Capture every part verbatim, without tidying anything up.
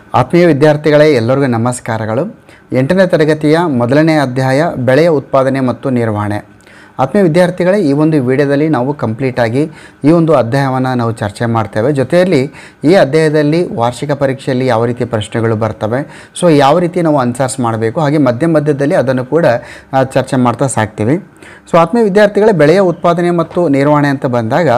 ಆತ್ಮೀಯ ವಿದ್ಯಾರ್ಥಿಗಳೇ, ಎಲ್ಲರಿಗೂ ನಮಸ್ಕಾರಗಳು. ಎಂಟನೇ ತರಗತಿಯ ಮೊದಲನೇ ಅಧ್ಯಾಯ ಬೆಳೆಯ ಉತ್ಪಾದನೆ ಮತ್ತು ನಿರ್ವಹಣೆ. ಆತ್ಮೀಯ ವಿದ್ಯಾರ್ಥಿಗಳೇ, ಈ ಒಂದು ವಿಡಿಯೋದಲ್ಲಿ ನಾವು ಕಂಪ್ಲೀಟಾಗಿ ಈ ಒಂದು ಅಧ್ಯಾಯವನ್ನು ನಾವು ಚರ್ಚೆ ಮಾಡ್ತೇವೆ. ಜೊತೆಯಲ್ಲಿ ಈ ಅಧ್ಯಾಯದಲ್ಲಿ ವಾರ್ಷಿಕ ಪರೀಕ್ಷೆಯಲ್ಲಿ ಯಾವ ರೀತಿ ಪ್ರಶ್ನೆಗಳು ಬರ್ತವೆ, ಸೊ ಯಾವ ರೀತಿ ನಾವು ಆನ್ಸರ್ಸ್ ಮಾಡಬೇಕು, ಹಾಗೆ ಮಧ್ಯ ಮಧ್ಯದಲ್ಲಿ ಅದನ್ನು ಕೂಡ ಚರ್ಚೆ ಮಾಡ್ತಾ ಸಾಕ್ತೀವಿ. ಸೊ ಆತ್ಮೀಯ ವಿದ್ಯಾರ್ಥಿಗಳೇ, ಬೆಳೆಯ ಉತ್ಪಾದನೆ ಮತ್ತು ನಿರ್ವಹಣೆ ಅಂತ ಬಂದಾಗ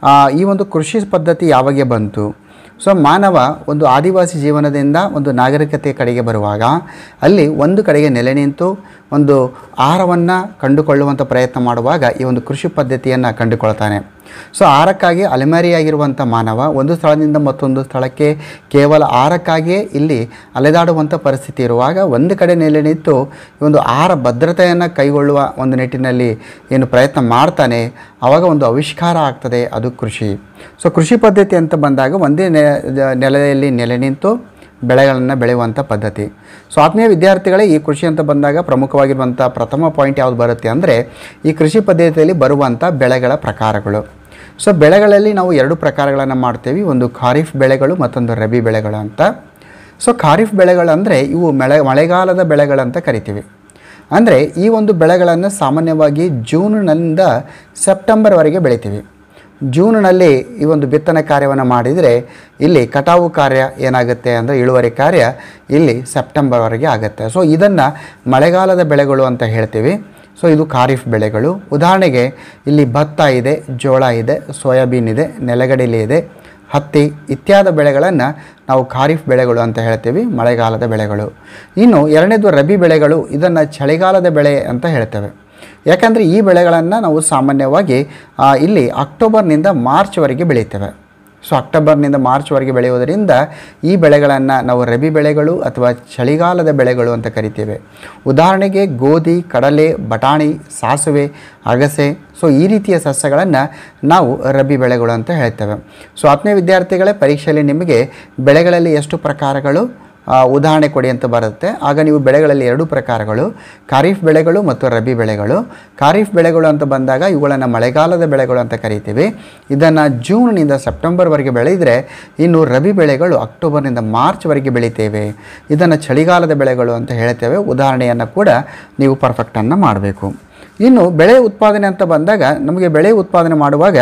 ಈ ಒಂದು ಕೃಷಿ ಪದ್ಧತಿ ಯಾವಾಗ ಬಂತು? ಸೊ ಮಾನವ ಒಂದು ಆದಿವಾಸಿ ಜೀವನದಿಂದ ಒಂದು ನಾಗರಿಕತೆ ಕಡೆಗೆ ಬರುವಾಗ ಅಲ್ಲಿ ಒಂದು ಕಡೆಗೆ ನೆಲೆ ನಿಂತು ಒಂದು ಆಹಾರವನ್ನು ಕಂಡುಕೊಳ್ಳುವಂಥ ಪ್ರಯತ್ನ ಮಾಡುವಾಗ ಈ ಒಂದು ಕೃಷಿ ಪದ್ಧತಿಯನ್ನು ಕಂಡುಕೊಳ್ತಾನೆ. ಸೊ ಆಹಾರಕ್ಕಾಗಿ ಅಲೆಮಾರಿಯಾಗಿರುವಂಥ ಮಾನವ ಒಂದು ಸ್ಥಳದಿಂದ ಮತ್ತೊಂದು ಸ್ಥಳಕ್ಕೆ ಕೇವಲ ಆಹಾರಕ್ಕಾಗಿಯೇ ಇಲ್ಲಿ ಅಲೆದಾಡುವಂಥ ಪರಿಸ್ಥಿತಿ ಇರುವಾಗ ಒಂದು ಕಡೆ ನೆಲೆ ನಿಂತು ಈ ಒಂದು ಆಹಾರ ಭದ್ರತೆಯನ್ನು ಕೈಗೊಳ್ಳುವ ಒಂದು ನಿಟ್ಟಿನಲ್ಲಿ ಏನು ಪ್ರಯತ್ನ ಮಾಡ್ತಾನೆ, ಆವಾಗ ಒಂದು ಆವಿಷ್ಕಾರ ಆಗ್ತದೆ, ಅದು ಕೃಷಿ. ಸೊ ಕೃಷಿ ಪದ್ಧತಿ ಅಂತ ಬಂದಾಗ ಒಂದೇ ನೆಲೆಯಲ್ಲಿ ನೆಲೆ ನಿಂತು ಬೆಳೆಗಳನ್ನು ಬೆಳೆಯುವಂಥ ಪದ್ಧತಿ. ಸೊ ಆತ್ಮೀಯ ವಿದ್ಯಾರ್ಥಿಗಳೇ, ಈ ಕೃಷಿ ಅಂತ ಬಂದಾಗ ಪ್ರಮುಖವಾಗಿರುವಂಥ ಪ್ರಥಮ ಪಾಯಿಂಟ್ ಯಾವುದು ಬರುತ್ತೆ ಅಂದರೆ ಈ ಕೃಷಿ ಪದ್ಧತಿಯಲ್ಲಿ ಬರುವಂಥ ಬೆಳೆಗಳ ಪ್ರಕಾರಗಳು. ಸೊ ಬೆಳೆಗಳಲ್ಲಿ ನಾವು ಎರಡು ಪ್ರಕಾರಗಳನ್ನು ಮಾಡ್ತೇವೆ, ಒಂದು ಖಾರಿಫ್ ಬೆಳೆಗಳು ಮತ್ತೊಂದು ರಬಿ ಬೆಳೆಗಳು ಅಂತ. ಸೊ ಖಾರಿಫ್ ಬೆಳೆಗಳಂದರೆ ಇವು ಮಳೆ ಮಳೆಗಾಲದ ಬೆಳೆಗಳಂತ ಕರಿತೀವಿ. ಅಂದರೆ ಈ ಒಂದು ಬೆಳೆಗಳನ್ನು ಸಾಮಾನ್ಯವಾಗಿ ಜೂನ್ನಿಂದ ಸೆಪ್ಟೆಂಬರ್ವರೆಗೆ ಬೆಳಿತೀವಿ. ಜೂನ್ನಲ್ಲಿ ಈ ಒಂದು ಬಿತ್ತನೆ ಕಾರ್ಯವನ್ನು ಮಾಡಿದರೆ ಇಲ್ಲಿ ಕಟಾವು ಕಾರ್ಯ ಏನಾಗುತ್ತೆ ಅಂದರೆ ಇಳುವರಿ ಕಾರ್ಯ ಇಲ್ಲಿ ಸೆಪ್ಟೆಂಬರ್ವರೆಗೆ ಆಗುತ್ತೆ. ಸೊ ಇದನ್ನು ಮಳೆಗಾಲದ ಬೆಳೆಗಳು ಅಂತ ಹೇಳ್ತೀವಿ. ಸೊ ಇದು ಖಾರಿಫ್ ಬೆಳೆಗಳು. ಉದಾಹರಣೆಗೆ ಇಲ್ಲಿ ಭತ್ತ ಇದೆ, ಜೋಳ ಇದೆ, ಸೋಯಾಬೀನ್ ಇದೆ, ನೆಲಗಡಲೆ ಇದೆ, ಹತ್ತಿ ಇತ್ಯಾದಿ ಬೆಳೆಗಳನ್ನು ನಾವು ಖಾರಿಫ್ ಬೆಳೆಗಳು ಅಂತ ಹೇಳ್ತೀವಿ, ಮಳೆಗಾಲದ ಬೆಳೆಗಳು. ಇನ್ನು ಎರಡನೇದು ರಬಿ ಬೆಳೆಗಳು, ಇದನ್ನು ಚಳಿಗಾಲದ ಬೆಳೆ ಅಂತ ಹೇಳ್ತೇವೆ. ಯಾಕಂದರೆ ಈ ಬೆಳೆಗಳನ್ನು ನಾವು ಸಾಮಾನ್ಯವಾಗಿ ಇಲ್ಲಿ ಅಕ್ಟೋಬರ್ನಿಂದ ಮಾರ್ಚ್ವರೆಗೆ ಬೆಳೀತೇವೆ. ಸೊ ಅಕ್ಟೋಬರ್ನಿಂದ ಮಾರ್ಚ್ವರೆಗೆ ಬೆಳೆಯೋದರಿಂದ ಈ ಬೆಳೆಗಳನ್ನು ನಾವು ರಬಿ ಬೆಳೆಗಳು ಅಥವಾ ಚಳಿಗಾಲದ ಬೆಳೆಗಳು ಅಂತ ಕರಿತೇವೆ. ಉದಾಹರಣೆಗೆ ಗೋಧಿ, ಕಡಲೆ, ಬಟಾಣಿ, ಸಾಸಿವೆ, ಅಗಸೆ, ಸೊ ಈ ರೀತಿಯ ಸಸ್ಯಗಳನ್ನು ನಾವು ರಬಿ ಬೆಳೆಗಳು ಅಂತ ಹೇಳ್ತೇವೆ. ಸೊ ಆತ್ಮೀಯ ವಿದ್ಯಾರ್ಥಿಗಳೇ, ಪರೀಕ್ಷೆಯಲ್ಲಿ ನಿಮಗೆ ಬೆಳೆಗಳಲ್ಲಿ ಎಷ್ಟು ಪ್ರಕಾರಗಳು ಉದಾಹರಣೆ ಕೊಡಿ ಅಂತ ಬರುತ್ತೆ. ಆಗ ನೀವು ಬೆಳೆಗಳಲ್ಲಿ ಎರಡು ಪ್ರಕಾರಗಳು, ಖಾರಿಫ್ ಬೆಳೆಗಳು ಮತ್ತು ರಬಿ ಬೆಳೆಗಳು. ಖಾರಿಫ್ ಬೆಳೆಗಳು ಅಂತ ಬಂದಾಗ ಇವುಗಳನ್ನು ಮಳೆಗಾಲದ ಬೆಳೆಗಳು ಅಂತ ಕರಿತೀವಿ. ಇದನ್ನು ಜೂನ್ನಿಂದ ಸೆಪ್ಟೆಂಬರ್ವರೆಗೆ ಬೆಳೆದರೆ, ಇನ್ನು ರಬಿ ಬೆಳೆಗಳು ಅಕ್ಟೋಬರ್ನಿಂದ ಮಾರ್ಚ್ವರೆಗೆ ಬೆಳಿತೇವೆ. ಇದನ್ನು ಚಳಿಗಾಲದ ಬೆಳೆಗಳು ಅಂತ ಹೇಳ್ತೇವೆ. ಉದಾಹರಣೆಯನ್ನು ಕೂಡ ನೀವು ಪರ್ಫೆಕ್ಟನ್ನು ಮಾಡಬೇಕು. ಇನ್ನು ಬೆಳೆ ಉತ್ಪಾದನೆ ಅಂತ ಬಂದಾಗ ನಮಗೆ ಬೆಳೆ ಉತ್ಪಾದನೆ ಮಾಡುವಾಗ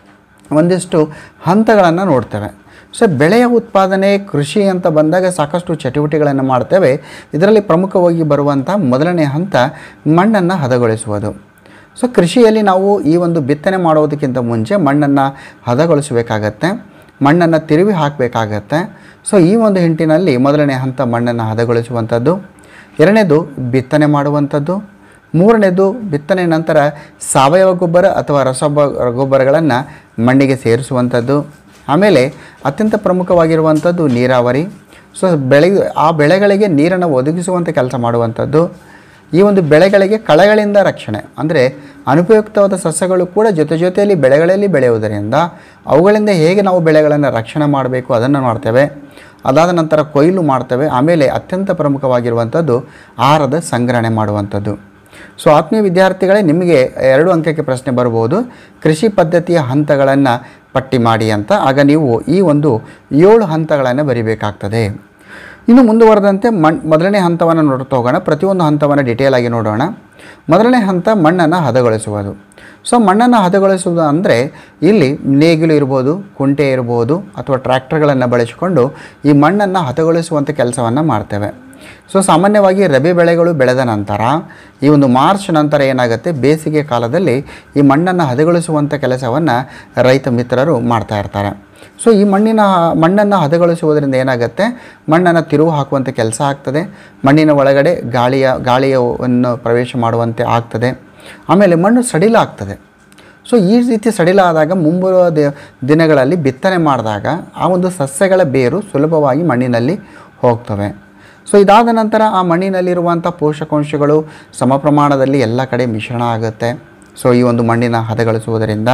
ಒಂದಿಷ್ಟು ಹಂತಗಳನ್ನು ನೋಡ್ತೇವೆ. ಸೊ ಬೆಳೆಯ ಉತ್ಪಾದನೆ ಕೃಷಿ ಅಂತ ಬಂದಾಗ ಸಾಕಷ್ಟು ಚಟುವಟಿಕೆಗಳನ್ನು ಮಾಡ್ತೇವೆ. ಇದರಲ್ಲಿ ಪ್ರಮುಖವಾಗಿ ಬರುವಂಥ ಮೊದಲನೇ ಹಂತ ಮಣ್ಣನ್ನು ಹದಗೊಳಿಸುವುದು. ಸೊ ಕೃಷಿಯಲ್ಲಿ ನಾವು ಈ ಒಂದು ಬಿತ್ತನೆ ಮಾಡೋದಕ್ಕಿಂತ ಮುಂಚೆ ಮಣ್ಣನ್ನು ಹದಗೊಳಿಸಬೇಕಾಗತ್ತೆ, ಮಣ್ಣನ್ನು ತಿರುವಿ ಹಾಕಬೇಕಾಗತ್ತೆ. ಸೊ ಈ ಒಂದು ಹಿಂಟಿನಲ್ಲಿ ಮೊದಲನೇ ಹಂತ ಮಣ್ಣನ್ನು ಹದಗೊಳಿಸುವಂಥದ್ದು, ಎರಡನೇದು ಬಿತ್ತನೆ ಮಾಡುವಂಥದ್ದು, ಮೂರನೇದು ಬಿತ್ತನೆ ನಂತರ ಸಾವಯವ ಗೊಬ್ಬರ ಅಥವಾ ರಸ ಗೊಬ್ಬರಗಳನ್ನು ಮಣ್ಣಿಗೆ ಸೇರಿಸುವಂಥದ್ದು, ಆಮೇಲೆ ಅತ್ಯಂತ ಪ್ರಮುಖವಾಗಿರುವಂಥದ್ದು ನೀರಾವರಿ. ಸೊ ಬೆಳೆ ಆ ಬೆಳೆಗಳಿಗೆ ನೀರನ್ನು ಒದಗಿಸುವಂಥ ಕೆಲಸ ಮಾಡುವಂಥದ್ದು. ಈ ಒಂದು ಬೆಳೆಗಳಿಗೆ ಕಳೆಗಳಿಂದ ರಕ್ಷಣೆ, ಅಂದರೆ ಅನುಪಯುಕ್ತವಾದ ಸಸ್ಯಗಳು ಕೂಡ ಜೊತೆ ಜೊತೆಯಲ್ಲಿ ಬೆಳೆಗಳಲ್ಲಿ ಬೆಳೆಯುವುದರಿಂದ ಅವುಗಳಿಂದ ಹೇಗೆ ನಾವು ಬೆಳೆಗಳನ್ನು ರಕ್ಷಣೆ ಮಾಡಬೇಕು ಅದನ್ನು ಮಾಡ್ತೇವೆ. ಅದಾದ ನಂತರ ಕೊಯ್ಲು ಮಾಡ್ತೇವೆ. ಆಮೇಲೆ ಅತ್ಯಂತ ಪ್ರಮುಖವಾಗಿರುವಂಥದ್ದು ಆಹಾರದ ಸಂಗ್ರಹಣೆ ಮಾಡುವಂಥದ್ದು. ಸೊ ಆತ್ಮೀಯ ವಿದ್ಯಾರ್ಥಿಗಳೇ, ನಿಮಗೆ ಎರಡು ಅಂಕಕ್ಕೆ ಪ್ರಶ್ನೆ ಬರ್ಬೋದು, ಕೃಷಿ ಪದ್ಧತಿಯ ಹಂತಗಳನ್ನು ಪಟ್ಟಿ ಮಾಡಿ ಅಂತ. ಆಗ ನೀವು ಈ ಒಂದು ಏಳು ಹಂತಗಳನ್ನು ಬರಿಬೇಕಾಗ್ತದೆ. ಇನ್ನು ಮುಂದುವರೆದಂತೆ ಮಣ್ ಮೊದಲನೇ ಹಂತವನ್ನು ನೋಡ್ತಾ ಹೋಗೋಣ. ಪ್ರತಿಯೊಂದು ಹಂತವನ್ನು ಡಿಟೇಲ್ ಆಗಿ ನೋಡೋಣ. ಮೊದಲನೇ ಹಂತ ಮಣ್ಣನ್ನು ಹದಗೊಳಿಸುವುದು. ಸೊ ಮಣ್ಣನ್ನು ಹದಗೊಳಿಸುವುದು ಅಂದರೆ ಇಲ್ಲಿ ನೇಗಿಲು ಇರ್ಬೋದು, ಕುಂಟೆ ಇರ್ಬೋದು ಅಥವಾ ಟ್ರ್ಯಾಕ್ಟರ್ಗಳನ್ನು ಬಳಸಿಕೊಂಡು ಈ ಮಣ್ಣನ್ನು ಹದಗೊಳಿಸುವಂಥ ಕೆಲಸವನ್ನು ಮಾಡ್ತೇವೆ. ಸೊ ಸಾಮಾನ್ಯವಾಗಿ ರಬಿ ಬೆಳೆಗಳು ಬೆಳೆದ ನಂತರ ಈ ಒಂದು ಮಾರ್ಚ್ ನಂತರ ಏನಾಗುತ್ತೆ, ಬೇಸಿಗೆ ಕಾಲದಲ್ಲಿ ಈ ಮಣ್ಣನ್ನು ಹದಗೊಳಿಸುವಂಥ ಕೆಲಸವನ್ನು ರೈತ ಮಿತ್ರರು ಮಾಡ್ತಾ ಇರ್ತಾರೆ. ಸೊ ಈ ಮಣ್ಣಿನ ಮಣ್ಣನ್ನು ಹದಗೊಳಿಸುವುದರಿಂದ ಏನಾಗುತ್ತೆ, ಮಣ್ಣನ್ನು ತಿರುವು ಹಾಕುವಂಥ ಕೆಲಸ ಆಗ್ತದೆ, ಮಣ್ಣಿನ ಒಳಗಡೆ ಗಾಳಿಯ ಗಾಳಿಯನ್ನು ಪ್ರವೇಶ ಮಾಡುವಂತೆ ಆಗ್ತದೆ, ಆಮೇಲೆ ಮಣ್ಣು ಸಡಿಲ ಆಗ್ತದೆ. ಸೊ ಈ ರೀತಿ ಸಡಿಲ ಆದಾಗ ಮುಂಬರುವ ದಿನಗಳಲ್ಲಿ ಬಿತ್ತನೆ ಮಾಡಿದಾಗ ಆ ಒಂದು ಸಸ್ಯಗಳ ಬೇರು ಸುಲಭವಾಗಿ ಮಣ್ಣಿನಲ್ಲಿ ಹೋಗ್ತವೆ. ಸೊ ಇದಾದ ನಂತರ ಆ ಮಣ್ಣಿನಲ್ಲಿರುವಂಥ ಪೋಷಕಾಂಶಗಳು ಸಮ ಪ್ರಮಾಣದಲ್ಲಿ ಎಲ್ಲ ಕಡೆ ಮಿಶ್ರಣ ಆಗುತ್ತೆ. ಸೊ ಈ ಒಂದು ಮಣ್ಣಿನ ಹದಗೊಳಿಸುವುದರಿಂದ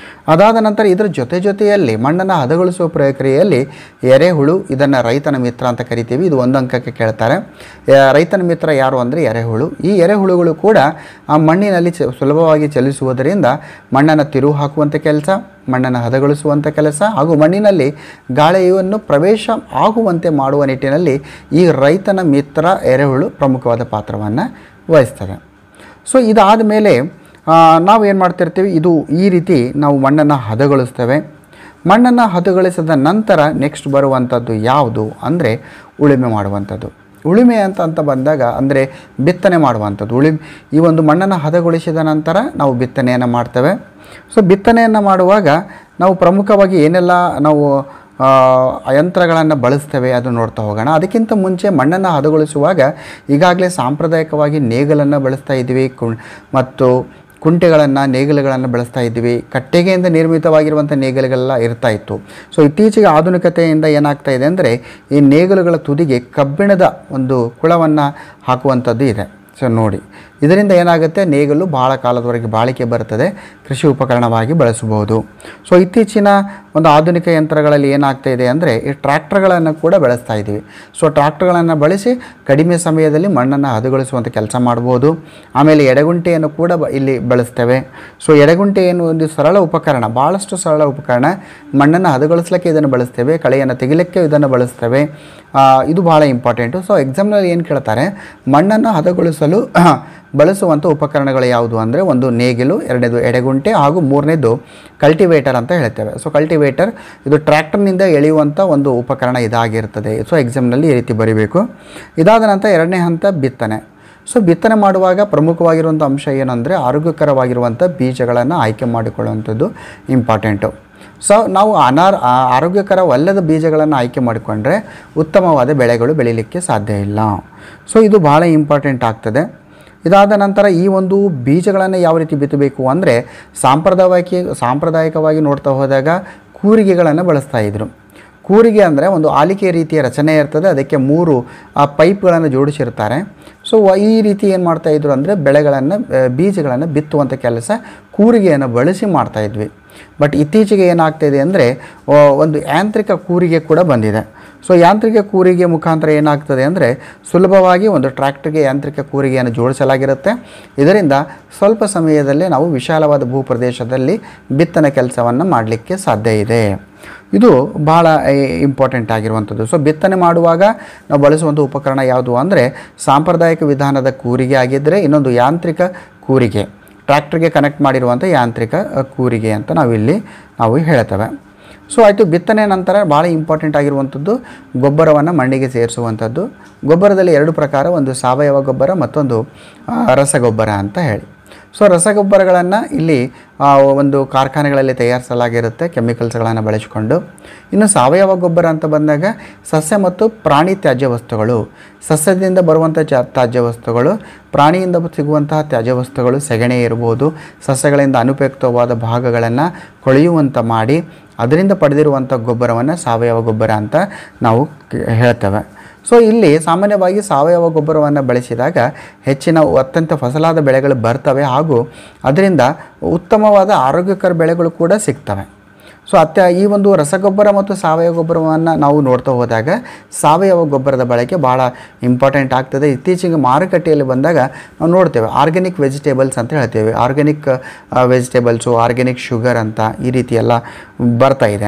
ಅದಾದ ನಂತರ ಇದರ ಜೊತೆ ಜೊತೆಯಲ್ಲಿ ಮಣ್ಣನ್ನು ಹದಗೊಳಿಸುವ ಪ್ರಕ್ರಿಯೆಯಲ್ಲಿ ಎರೆಹುಳು, ಇದನ್ನು ರೈತನ ಮಿತ್ರ ಅಂತ ಕರಿತೀವಿ. ಇದು ಒಂದು ಅಂಕಕ್ಕೆ ಕೇಳ್ತಾರೆ. ರೈತನ ಮಿತ್ರ ಯಾರು ಅಂದರೆ ಎರೆಹುಳು. ಈ ಎರೆಹುಳುಗಳು ಕೂಡ ಆ ಮಣ್ಣಿನಲ್ಲಿ ಚ ಸುಲಭವಾಗಿ ಚಲಿಸುವುದರಿಂದ ಮಣ್ಣನ್ನು ತಿರುವು ಹಾಕುವಂಥ ಕೆಲಸ, ಮಣ್ಣನ್ನು ಹದಗೊಳಿಸುವಂಥ ಕೆಲಸ ಹಾಗೂ ಮಣ್ಣಿನಲ್ಲಿ ಗಾಳಿಯನ್ನು ಪ್ರವೇಶ ಆಗುವಂತೆ ಮಾಡುವ ನಿಟ್ಟಿನಲ್ಲಿ ಈ ರೈತನ ಮಿತ್ರ ಎರೆಹುಳು ಪ್ರಮುಖವಾದ ಪಾತ್ರವನ್ನು ವಹಿಸ್ತದೆ. ಸೊ ಇದಾದ ಮೇಲೆ ನಾವೇನು ಮಾಡ್ತಿರ್ತೀವಿ, ಇದು ಈ ರೀತಿ ನಾವು ಮಣ್ಣನ್ನು ಹದಗೊಳಿಸ್ತೇವೆ. ಮಣ್ಣನ್ನು ಹದಗೊಳಿಸಿದ ನಂತರ ನೆಕ್ಸ್ಟ್ ಬರುವಂಥದ್ದು ಯಾವುದು ಅಂದರೆ ಉಳುಮೆ ಮಾಡುವಂಥದ್ದು. ಉಳುಮೆ ಅಂತ ಅಂತ ಬಂದಾಗ ಅಂದರೆ ಬಿತ್ತನೆ ಮಾಡುವಂಥದ್ದು. ಉಳುಮೆ ಈ ಒಂದು ಮಣ್ಣನ್ನು ಹದಗೊಳಿಸಿದ ನಂತರ ನಾವು ಬಿತ್ತನೆಯನ್ನು ಮಾಡ್ತೇವೆ. ಸೊ ಬಿತ್ತನೆಯನ್ನು ಮಾಡುವಾಗ ನಾವು ಪ್ರಮುಖವಾಗಿ ಏನೆಲ್ಲ ನಾವು ಯಂತ್ರಗಳನ್ನು ಬಳಸ್ತೇವೆ ಅದು ನೋಡ್ತಾ ಹೋಗೋಣ. ಅದಕ್ಕಿಂತ ಮುಂಚೆ ಮಣ್ಣನ್ನು ಹದಗೊಳಿಸುವಾಗ ಈಗಾಗಲೇ ಸಾಂಪ್ರದಾಯಿಕವಾಗಿ ನೇಗಿಲನ್ನು ಬಳಸ್ತಾ ಇದ್ವಿ ಕು ಮತ್ತು ಕುಂಟೆಗಳನ್ನು ನೇಗಿಲುಗಳನ್ನು ಬಳಸ್ತಾ ಇದ್ವಿ. ಕಟ್ಟಿಗೆಯಿಂದ ನಿರ್ಮಿತವಾಗಿರುವಂಥ ನೇಗಿಲುಗಳೆಲ್ಲ ಇರ್ತಾ ಇತ್ತು. ಸೊ ಇತ್ತೀಚೆಗೆ ಆಧುನಿಕತೆಯಿಂದ ಏನಾಗ್ತಾ ಇದೆ ಅಂದರೆ ಈ ನೇಗಿಲುಗಳ ತುದಿಗೆ ಕಬ್ಬಿಣದ ಒಂದು ಕುಳವನ್ನು ಹಾಕುವಂಥದ್ದು ಇದೆ. ಸೊ ನೋಡಿ, ಇದರಿಂದ ಏನಾಗುತ್ತೆ, ನೇಗಿಲು ಭಾಳ ಕಾಲದವರೆಗೆ ಬಾಳಿಕೆ ಬರ್ತದೆ, ಕೃಷಿ ಉಪಕರಣವಾಗಿ ಬಳಸಬಹುದು. ಸೊ ಇತ್ತೀಚಿನ ಒಂದು ಆಧುನಿಕ ಯಂತ್ರಗಳಲ್ಲಿ ಏನಾಗ್ತಾ ಇದೆ ಅಂದರೆ ಈ ಟ್ರ್ಯಾಕ್ಟರ್ಗಳನ್ನು ಕೂಡ ಬಳಸ್ತಾ ಇದ್ದೀವಿ. ಸೊ ಟ್ರ್ಯಾಕ್ಟರ್ಗಳನ್ನು ಬಳಸಿ ಕಡಿಮೆ ಸಮಯದಲ್ಲಿ ಮಣ್ಣನ್ನು ಹದಗೊಳಿಸುವಂಥ ಕೆಲಸ ಮಾಡ್ಬೋದು. ಆಮೇಲೆ ಎಡೆಗುಂಟೆಯನ್ನು ಕೂಡ ಇಲ್ಲಿ ಬಳಸ್ತೇವೆ. ಸೊ ಎಡೆಗುಂಟೆ ಏನು ಒಂದು ಸರಳ ಉಪಕರಣ, ಭಾಳಷ್ಟು ಸರಳ ಉಪಕರಣ. ಮಣ್ಣನ್ನು ಹದಗೊಳಿಸ್ಲಿಕ್ಕೆ ಇದನ್ನು ಬಳಸ್ತೇವೆ, ಕಳೆಯನ್ನು ತೆಗಿಲಿಕ್ಕೆ ಇದನ್ನು ಬಳಸ್ತೇವೆ. ಇದು ಭಾಳ ಇಂಪಾರ್ಟೆಂಟು. ಸೊ ಎಕ್ಸಾಮ್ನಲ್ಲಿ ಏನು ಕೇಳ್ತಾರೆ, ಮಣ್ಣನ್ನು ಹದಗೊಳಿಸಲು ಬಳಸುವಂಥ ಉಪಕರಣಗಳು ಯಾವುದು ಅಂದರೆ ಒಂದು ನೇಗಿಲು, ಎರಡನೇದು ಎಡೆಗುಂಟೆ ಹಾಗೂ ಮೂರನೇದು ಕಲ್ಟಿವೇಟರ್ ಅಂತ ಹೇಳ್ತೇವೆ. ಸೊ ಕಲ್ಟಿವೇಟರ್ ಇದು ಟ್ರ್ಯಾಕ್ಟರ್ನಿಂದ ಎಳೆಯುವಂಥ ಒಂದು ಉಪಕರಣ ಇದಾಗಿರ್ತದೆ. ಸೊ ಎಕ್ಸಾಮ್ನಲ್ಲಿ ಈ ರೀತಿ ಬರೀಬೇಕು. ಇದಾದ ನಂತರ ಎರಡನೇ ಹಂತ ಬಿತ್ತನೆ. ಸೊ ಬಿತ್ತನೆ ಮಾಡುವಾಗ ಪ್ರಮುಖವಾಗಿರುವಂಥ ಅಂಶ ಏನಂದರೆ ಆರೋಗ್ಯಕರವಾಗಿರುವಂಥ ಬೀಜಗಳನ್ನು ಆಯ್ಕೆ ಮಾಡಿಕೊಳ್ಳುವಂಥದ್ದು ಇಂಪಾರ್ಟೆಂಟು. ಸೊ ನಾವು ಅನಾರ್ ಆರೋಗ್ಯಕರವಲ್ಲದ ಬೀಜಗಳನ್ನು ಆಯ್ಕೆ ಮಾಡಿಕೊಂಡ್ರೆ ಉತ್ತಮವಾದ ಬೆಳೆಗಳು ಬೆಳೀಲಿಕ್ಕೆ ಸಾಧ್ಯ ಇಲ್ಲ. ಸೊ ಇದು ಭಾಳ ಇಂಪಾರ್ಟೆಂಟ್ ಆಗ್ತದೆ. ಇದಾದ ನಂತರ ಈ ಒಂದು ಬೀಜಗಳನ್ನು ಯಾವ ರೀತಿ ಬಿತ್ತಬೇಕು ಅಂದರೆ ಸಾಂಪ್ರದಾಯಿಕ ಸಾಂಪ್ರದಾಯಿಕವಾಗಿ ನೋಡ್ತಾ ಹೋದಾಗ ಕೂರಿಗೆಗಳನ್ನು ಬಳಸ್ತಾ ಇದ್ದರು. ಕೂರಿಗೆ ಅಂದರೆ ಒಂದು ಆಲಿಕೆ ರೀತಿಯ ರಚನೆ ಇರ್ತದೆ, ಅದಕ್ಕೆ ಮೂರು ಆ ಪೈಪ್ಗಳನ್ನು ಜೋಡಿಸಿರ್ತಾರೆ. ಸೊ ಈ ರೀತಿ ಏನು ಮಾಡ್ತಾಯಿದ್ರು ಅಂದರೆ ಬೆಳೆಗಳನ್ನು ಬೀಜಗಳನ್ನು ಬಿತ್ತುವಂಥ ಕೆಲಸ ಕೂರಿಗೆಯನ್ನು ಬಳಸಿ ಮಾಡ್ತಾಯಿದ್ವಿ. ಬಟ್ ಇತ್ತೀಚೆಗೆ ಏನಾಗ್ತಾಯಿದೆ ಅಂದರೆ ಒಂದು ಯಾಂತ್ರಿಕ ಕೂರಿಗೆ ಕೂಡ ಬಂದಿದೆ. ಸೊ ಯಾಂತ್ರಿಕ ಕೂರಿಗೆ ಮುಖಾಂತರ ಏನಾಗ್ತದೆ ಅಂದರೆ ಸುಲಭವಾಗಿ ಒಂದು ಟ್ರ್ಯಾಕ್ಟರ್ಗೆ ಯಾಂತ್ರಿಕ ಕೂರಿಗೆಯನ್ನು ಜೋಡಿಸಲಾಗಿರುತ್ತೆ. ಇದರಿಂದ ಸ್ವಲ್ಪ ಸಮಯದಲ್ಲೇ ನಾವು ವಿಶಾಲವಾದ ಭೂಪ್ರದೇಶದಲ್ಲಿ ಬಿತ್ತನೆ ಕೆಲಸವನ್ನು ಮಾಡಲಿಕ್ಕೆ ಸಾಧ್ಯ ಇದೆ. ಇದು ಭಾಳ ಇಂಪಾರ್ಟೆಂಟ್ ಆಗಿರುವಂಥದ್ದು. ಸೊ ಬಿತ್ತನೆ ಮಾಡುವಾಗ ನಾವು ಬಳಸುವಂಥ ಉಪಕರಣ ಯಾವುದು ಅಂದರೆ ಸಾಂಪ್ರದಾಯಿಕ ವಿಧಾನದ ಕೂರಿಗೆ ಆಗಿದ್ದರೆ, ಇನ್ನೊಂದು ಯಾಂತ್ರಿಕ ಕೂರಿಗೆ, ಟ್ರ್ಯಾಕ್ಟರ್ಗೆ ಕನೆಕ್ಟ್ ಮಾಡಿರುವಂಥ ಯಾಂತ್ರಿಕ ಕೂರಿಗೆ ಅಂತ ನಾವಿಲ್ಲಿ ನಾವು ಹೇಳ್ತೇವೆ. ಸೊ ಆಯಿತು. ಬಿತ್ತನೆ ನಂತರ ಭಾಳ ಇಂಪಾರ್ಟೆಂಟ್ ಆಗಿರುವಂಥದ್ದು ಗೊಬ್ಬರವನ್ನು ಮಣ್ಣಿಗೆ ಸೇರಿಸುವಂಥದ್ದು. ಗೊಬ್ಬರದಲ್ಲಿ ಎರಡು ಪ್ರಕಾರ, ಒಂದು ಸಾವಯವ ಗೊಬ್ಬರ, ಮತ್ತೊಂದು ರಸಗೊಬ್ಬರ ಅಂತ ಹೇಳಿ. ಸೊ ರಸಗೊಬ್ಬರಗಳನ್ನು ಇಲ್ಲಿ ಒಂದು ಕಾರ್ಖಾನೆಗಳಲ್ಲಿ ತಯಾರಿಸಲಾಗಿರುತ್ತೆ ಕೆಮಿಕಲ್ಸ್ಗಳನ್ನು ಬಳಸಿಕೊಂಡು. ಇನ್ನು ಸಾವಯವ ಗೊಬ್ಬರ ಅಂತ ಬಂದಾಗ ಸಸ್ಯ ಮತ್ತು ಪ್ರಾಣಿ ತ್ಯಾಜ್ಯ ವಸ್ತುಗಳು, ಸಸ್ಯದಿಂದ ಬರುವಂಥ ಚ ತ್ಯಾಜ್ಯ ವಸ್ತುಗಳು, ಪ್ರಾಣಿಯಿಂದ ಸಿಗುವಂತಹ ತ್ಯಾಜ್ಯ ವಸ್ತುಗಳು, ಸೆಗಣಿ ಇರ್ಬೋದು, ಸಸ್ಯಗಳಿಂದ ಅನುಪಯುಕ್ತವಾದ ಭಾಗಗಳನ್ನು ಕೊಳೆಯುವಂಥ ಮಾಡಿ ಅದರಿಂದ ಪಡೆದಿರುವಂಥ ಗೊಬ್ಬರವನ್ನು ಸಾವಯವ ಗೊಬ್ಬರ ಅಂತ ನಾವು ಹೇಳ್ತೇವೆ. ಸೊ ಇಲ್ಲಿ ಸಾಮಾನ್ಯವಾಗಿ ಸಾವಯವ ಗೊಬ್ಬರವನ್ನು ಬಳಸಿದಾಗ ಹೆಚ್ಚಿನ ಅತ್ಯಂತ ಫಸಲಾದ ಬೆಳೆಗಳು ಬರ್ತವೆ ಹಾಗೂ ಅದರಿಂದ ಉತ್ತಮವಾದ ಆರೋಗ್ಯಕರ ಬೆಳೆಗಳು ಕೂಡ ಸಿಗ್ತವೆ. ಸೊ ಅತ್ಯ ಈ ಒಂದು ರಸಗೊಬ್ಬರ ಮತ್ತು ಸಾವಯವ ಗೊಬ್ಬರವನ್ನು ನಾವು ನೋಡ್ತಾ ಹೋದಾಗ ಸಾವಯವ ಗೊಬ್ಬರದ ಬಳಕೆ ಭಾಳ ಇಂಪಾರ್ಟೆಂಟ್ ಆಗ್ತದೆ. ಇತ್ತೀಚೆಗೆ ಮಾರುಕಟ್ಟೆಯಲ್ಲಿ ಬಂದಾಗ ನಾವು ನೋಡ್ತೇವೆ ಆರ್ಗ್ಯಾನಿಕ್ ವೆಜಿಟೇಬಲ್ಸ್ ಅಂತ ಹೇಳ್ತೇವೆ. ಆರ್ಗ್ಯಾನಿಕ್ ವೆಜಿಟೇಬಲ್ಸು, ಆರ್ಗ್ಯಾನಿಕ್ ಶುಗರ್ ಅಂತ ಈ ರೀತಿ ಎಲ್ಲ ಬರ್ತಾ ಇದೆ.